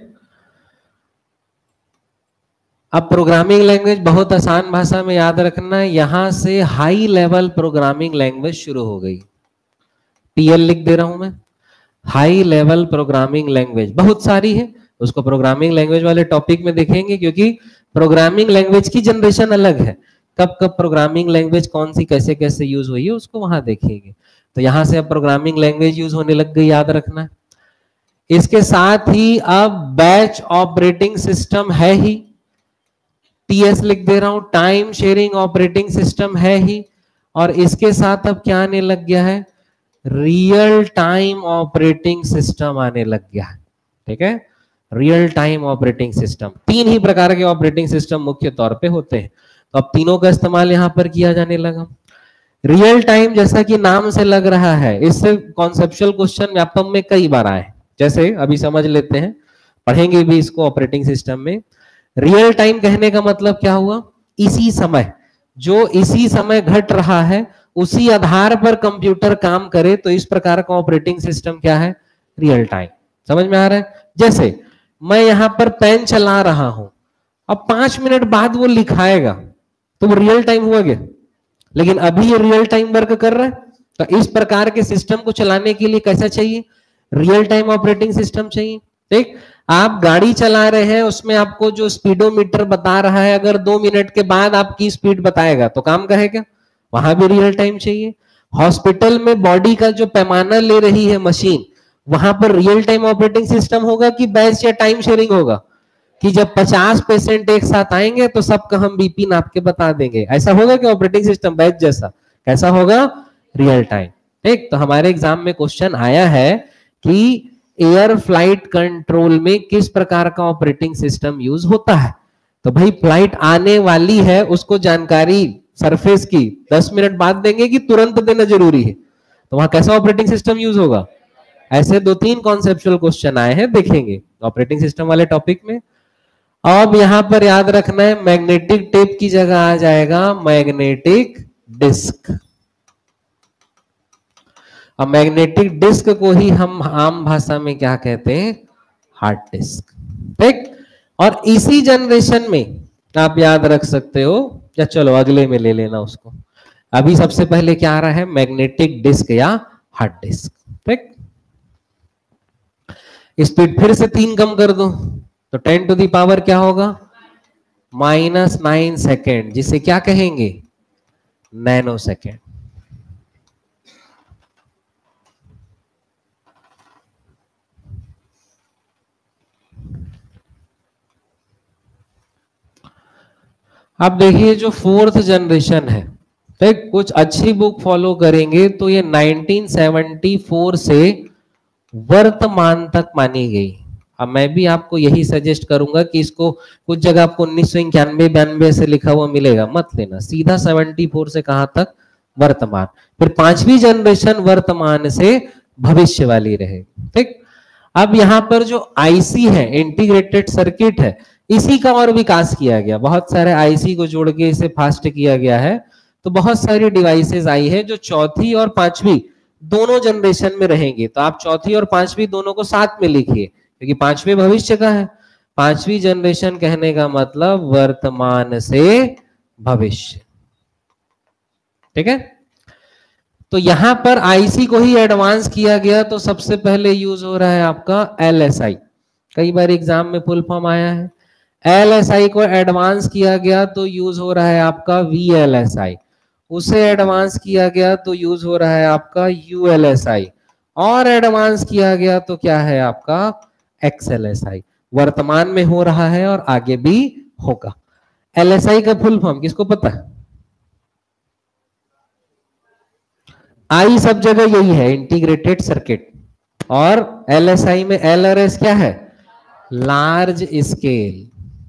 Speaker 1: अब प्रोग्रामिंग लैंग्वेज बहुत आसान भाषा में याद रखना है, यहां से हाई लेवल प्रोग्रामिंग लैंग्वेज शुरू हो गई। पीएल लिख दे रहा हूं मैं, हाई लेवल प्रोग्रामिंग लैंग्वेज बहुत सारी है, उसको प्रोग्रामिंग लैंग्वेज वाले टॉपिक में देखेंगे, क्योंकि प्रोग्रामिंग लैंग्वेज की जनरेशन अलग है, कब कब प्रोग्रामिंग लैंग्वेज कौन सी कैसे कैसे यूज हुई है उसको वहां देखेंगे। तो यहां से अब प्रोग्रामिंग लैंग्वेज यूज होने लग गई, याद रखना है। इसके साथ ही अब बैच ऑपरेटिंग सिस्टम है ही, टीएस लिख दे रहा हूं, टाइम शेयरिंग ऑपरेटिंग सिस्टम है ही, और इसके साथ अब क्या आने लग गया है, रियल टाइम ऑपरेटिंग सिस्टम आने लग गया है, ठीक है। रियल टाइम ऑपरेटिंग सिस्टम, तीन ही प्रकार के ऑपरेटिंग सिस्टम मुख्य तौर पे होते हैं, तो अब तीनों का इस्तेमाल यहां पर किया जाने लगा। रियल टाइम जैसा कि नाम से लग रहा है, इससे कॉन्सेप्चुअल क्वेश्चन व्यापम में कई बार आए, जैसे अभी समझ लेते हैं, पढ़ेंगे भी इसको ऑपरेटिंग सिस्टम में। रियल टाइम कहने का मतलब क्या हुआ, इसी समय, जो इसी समय घट रहा है उसी आधार पर कंप्यूटर काम करे, तो इस प्रकार का ऑपरेटिंग सिस्टम क्या है, रियल टाइम। समझ में आ रहा है, जैसे मैं यहां पर पेन चला रहा हूं, अब पांच मिनट बाद वो लिखाएगा, तो वो रियल टाइम हुआ क्या, लेकिन अभी ये रियल टाइम वर्क कर रहा है। तो इस प्रकार के सिस्टम को चलाने के लिए कैसा चाहिए, रियल टाइम ऑपरेटिंग सिस्टम चाहिए, ठीक। आप गाड़ी चला रहे हैं, उसमें आपको जो स्पीडोमीटर बता रहा है, अगर दो मिनट के बाद आपकी स्पीड बताएगा तो काम करेगा, वहां भी रियल टाइम चाहिए। हॉस्पिटल में बॉडी का जो पैमाना ले रही है मशीन, वहां पर रियल टाइम ऑपरेटिंग सिस्टम होगा कि बैच या टाइम शेयरिंग होगा, कि जब पचास पेशेंट एक साथ आएंगे तो सबका हम बीपी नाप के बता देंगे, ऐसा होगा कि ऑपरेटिंग सिस्टम बैच जैसा, कैसा होगा, रियल टाइम, ठीक। तो हमारे एग्जाम में क्वेश्चन आया है कि एयर फ्लाइट कंट्रोल में किस प्रकार का ऑपरेटिंग सिस्टम यूज होता है। तो भाई फ्लाइट आने वाली है, उसको जानकारी सरफेस की दस मिनट बाद देंगे कि तुरंत देना जरूरी है, तो वहां कैसा ऑपरेटिंग सिस्टम यूज होगा। ऐसे दो तीन कॉन्सेप्चुअल क्वेश्चन आए हैं, देखेंगे ऑपरेटिंग सिस्टम वाले टॉपिक में। अब यहां पर याद रखना है, मैग्नेटिक टेप की जगह आ जाएगा मैग्नेटिक डिस्क। अब मैग्नेटिक डिस्क को ही हम आम भाषा में क्या कहते हैं, हार्ड डिस्क। ठीक, और इसी जनरेशन में आप याद रख सकते हो, या चलो अगले में ले लेना उसको। अभी सबसे पहले क्या आ रहा है, मैग्नेटिक डिस्क या हार्ड डिस्क। ठीक, स्पीड फिर से तीन कम कर दो तो टेन टू दी पावर क्या होगा, माइनस नाइन सेकेंड, जिसे क्या कहेंगे, नैनो सेकेंड। अब देखिए जो फोर्थ जनरेशन है, तो कुछ अच्छी बुक फॉलो करेंगे तो ये नाइनटीन सेवेंटी फोर से वर्तमान तक मानी गई। अब मैं भी आपको यही सजेस्ट करूंगा कि इसको कुछ जगह आपको उन्नीस सौ इक्यानवे बयानबे से लिखा हुआ मिलेगा, मत लेना, सीधा सेवेंटी फोर से कहां तक, वर्तमान। फिर पांचवी जनरेशन वर्तमान से भविष्य वाली रहे। ठीक, अब यहां पर जो आईसी है, इंटीग्रेटेड सर्किट है, इसी का और विकास किया गया, बहुत सारे आईसी को जोड़ के इसे फास्ट किया गया है। तो बहुत सारी डिवाइसेस आई है जो चौथी और पांचवी दोनों जनरेशन में रहेंगे। तो आप चौथी और पांचवी दोनों को साथ में लिखिए, क्योंकि पांचवी भविष्य का है। पांचवी जनरेशन कहने का मतलब वर्तमान से भविष्य। ठीक है, तो यहां पर आईसी को ही एडवांस किया गया। तो सबसे पहले यूज हो रहा है आपका एलएसआई, कई बार एग्जाम में फुल फॉर्म आया है। एलएसआई को एडवांस किया गया तो यूज हो रहा है आपका वीएलएसआई, उसे एडवांस किया गया तो यूज हो रहा है आपका यूएलएसआई, और एडवांस किया गया तो क्या है आपका एक्सएलएसआई। वर्तमान में हो रहा है और आगे भी होगा। एलएसआई का फुल फॉर्म किसको पता है, आई सब जगह यही है, इंटीग्रेटेड सर्किट। और एलएसआई में एल और एस क्या है, large scale.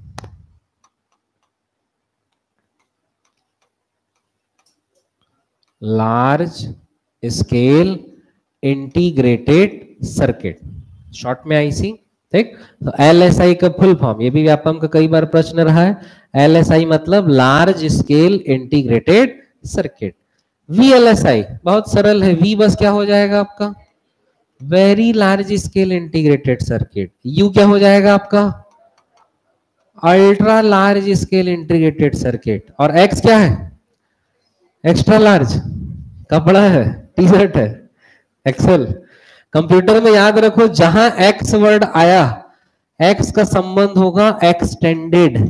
Speaker 1: Large scale integrated circuit, शॉर्ट में आईसी। ठीक, तो एलएसआई का फुल फॉर्म, ये भी व्यापम का कई बार प्रश्न रहा है। एलएसआई मतलब large scale integrated circuit. VLSI बहुत सरल है, वी बस क्या हो जाएगा आपका, very large scale integrated circuit. U क्या हो जाएगा आपका, ultra large scale integrated circuit. और एक्स क्या है, एक्स्ट्रा लार्ज, कपड़ा है, टी शर्ट है, एक्सेल। कंप्यूटर में याद रखो, जहां एक्स वर्ड आया, एक्स का संबंध होगा extended,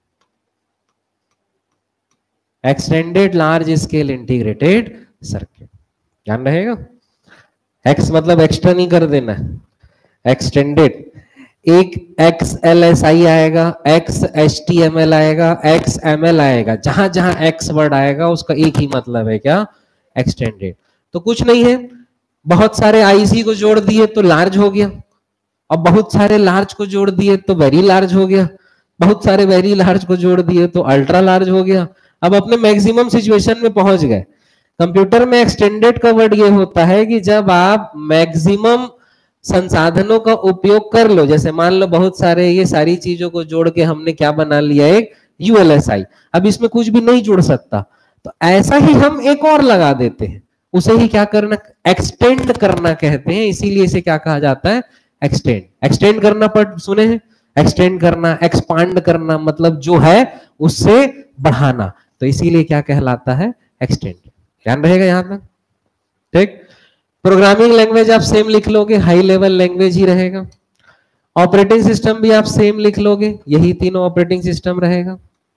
Speaker 1: extended large scale integrated circuit, ध्यान रहेगा। एक्स मतलब एक्स्ट्रा नहीं कर देना, एक्सटेंडेड। एक एक्स एल एस आई आएगा, X H T M L आएगा, एक्स एम एल आएगा, जहां जहां एक्स वर्ड आएगा उसका एक ही मतलब है, क्या, एक्सटेंडेड। तो कुछ नहीं है, बहुत सारे आईसी को जोड़ दिए तो लार्ज हो गया, और बहुत सारे लार्ज को जोड़ दिए तो वेरी लार्ज हो गया, बहुत सारे वेरी लार्ज को जोड़ दिए तो अल्ट्रा लार्ज हो गया। अब अपने मैक्सिमम सिचुएशन में पहुंच गए। कंप्यूटर में एक्सटेंडेड का वर्ड ये होता है कि जब आप मैक्सिमम संसाधनों का उपयोग कर लो, जैसे मान लो बहुत सारे ये सारी चीजों को जोड़ के हमने क्या बना लिया, एक यूएलएसआई। अब इसमें कुछ भी नहीं जुड़ सकता, तो ऐसा ही हम एक और लगा देते हैं, उसे ही क्या करना, एक्सटेंड करना कहते हैं। इसीलिए इसे क्या कहा जाता है, एक्सटेंड। एक्सटेंड करना पढ़ सुने हैं, एक्सटेंड करना, एक्सपांड करना, मतलब जो है उससे बढ़ाना, तो इसीलिए क्या कहलाता है, एक्सटेंड। ध्यान रहेगा यहां तक। ठीक, प्रोग्रामिंग लैंग्वेज आप सेम लिख लोगे, हाई लेवल लैंग्वेज ही रहेगा। ऑपरेटिंग सिस्टम भी आप सेम लिख लोगे, यही तीनों ऑपरेटिंग सिस्टम रहेगा।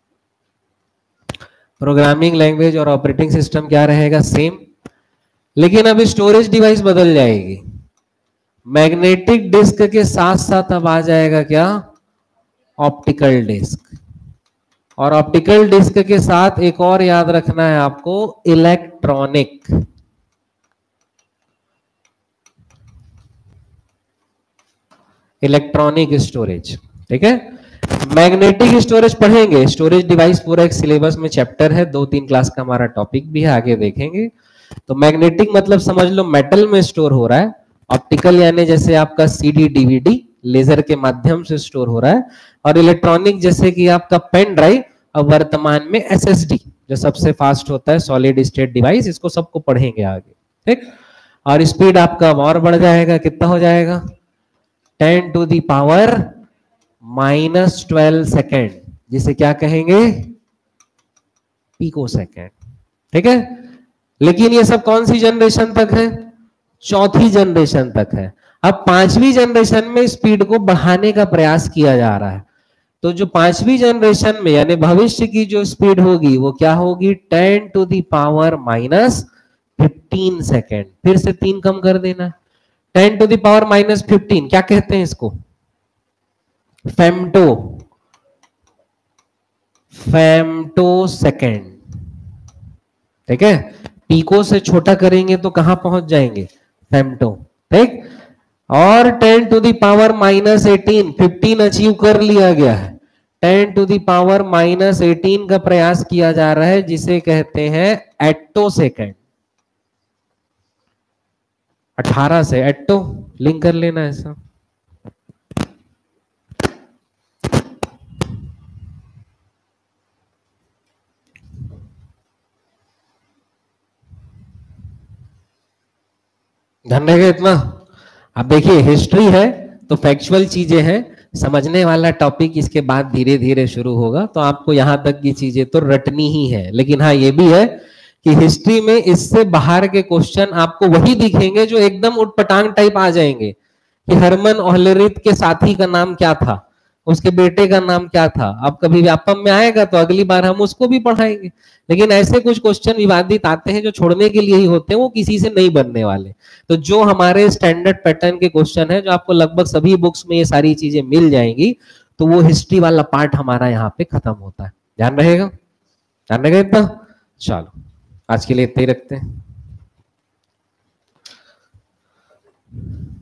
Speaker 1: प्रोग्रामिंग लैंग्वेज और ऑपरेटिंग सिस्टम क्या रहेगा, सेम। लेकिन अब स्टोरेज डिवाइस बदल जाएगी। मैग्नेटिक डिस्क के साथ साथ अब आ जाएगा क्या, ऑप्टिकल डिस्क। और ऑप्टिकल डिस्क के साथ एक और याद रखना है आपको, इलेक्ट्रॉनिक। इलेक्ट्रॉनिक स्टोरेज, ठीक है। मैग्नेटिक स्टोरेज पढ़ेंगे, स्टोरेज डिवाइस पूरा एक सिलेबस में चैप्टर है, दो तीन क्लास का हमारा टॉपिक भी है, आगे देखेंगे। तो मैग्नेटिक मतलब समझ लो मेटल में स्टोर हो रहा है, ऑप्टिकल यानी जैसे आपका सीडी डीवीडी लेजर के माध्यम से स्टोर हो रहा है, और इलेक्ट्रॉनिक जैसे कि आपका पेन ड्राइव और वर्तमान में एसएसडी जो सबसे फास्ट होता है सॉलिड स्टेट डिवाइस, इसको सबको पढ़ेंगे आगे, ठीक। और स्पीड आपका और बढ़ जाएगा, कितना हो जाएगा, ten to the power minus twelve second, जिसे क्या कहेंगे, पिको सेकेंड, ठीक है। लेकिन ये सब कौन सी जनरेशन तक है, चौथी जनरेशन तक है। अब पांचवी जनरेशन में स्पीड को बढ़ाने का प्रयास किया जा रहा है, तो जो पांचवी जनरेशन में यानी भविष्य की जो स्पीड होगी वो क्या होगी, ten to the power minus fifteen second. फिर से तीन कम कर देना, ten to the power minus fifteen, क्या कहते हैं इसको, फेम्टो, फेम्टो सेकेंड, ठीक है। पीको से छोटा करेंगे तो कहां पहुंच जाएंगे, फेम्टो, ठीक। और ten to the power minus eighteen, fifteen achieve कर लिया गया है, ten to the power minus eighteen का प्रयास किया जा रहा है, जिसे कहते हैं एट्टो सेकेंड। अठारह से एट्टो लिंक कर लेना ऐसा। ध्यान रहेगा इतना। अब देखिए हिस्ट्री है तो फैक्चुअल चीजें हैं, समझने वाला टॉपिक इसके बाद धीरे धीरे शुरू होगा, तो आपको यहां तक की चीजें तो रटनी ही है। लेकिन हाँ ये भी है कि हिस्ट्री में इससे बाहर के क्वेश्चन आपको वही दिखेंगे जो एकदम उटपटांग टाइप आ जाएंगे, कि हरमन ओहलेरिथ के साथी का नाम क्या था, उसके बेटे का नाम क्या था। अब कभी व्यापम में आएगा तो अगली बार हम उसको भी पढ़ाएंगे। लेकिन ऐसे कुछ क्वेश्चन विवादित आते हैं जो छोड़ने के लिए ही होते हैं, वो किसी से नहीं बनने वाले। तो जो हमारे स्टैंडर्ड पैटर्न के क्वेश्चन है, जो आपको लगभग सभी बुक्स में ये सारी चीजें मिल जाएंगी, तो वो हिस्ट्री वाला पार्ट हमारा यहाँ पे खत्म होता है। ध्यान रहेगा, ध्यान रहेगा इतना। चलो आज के लिए इतना ही रखते हैं।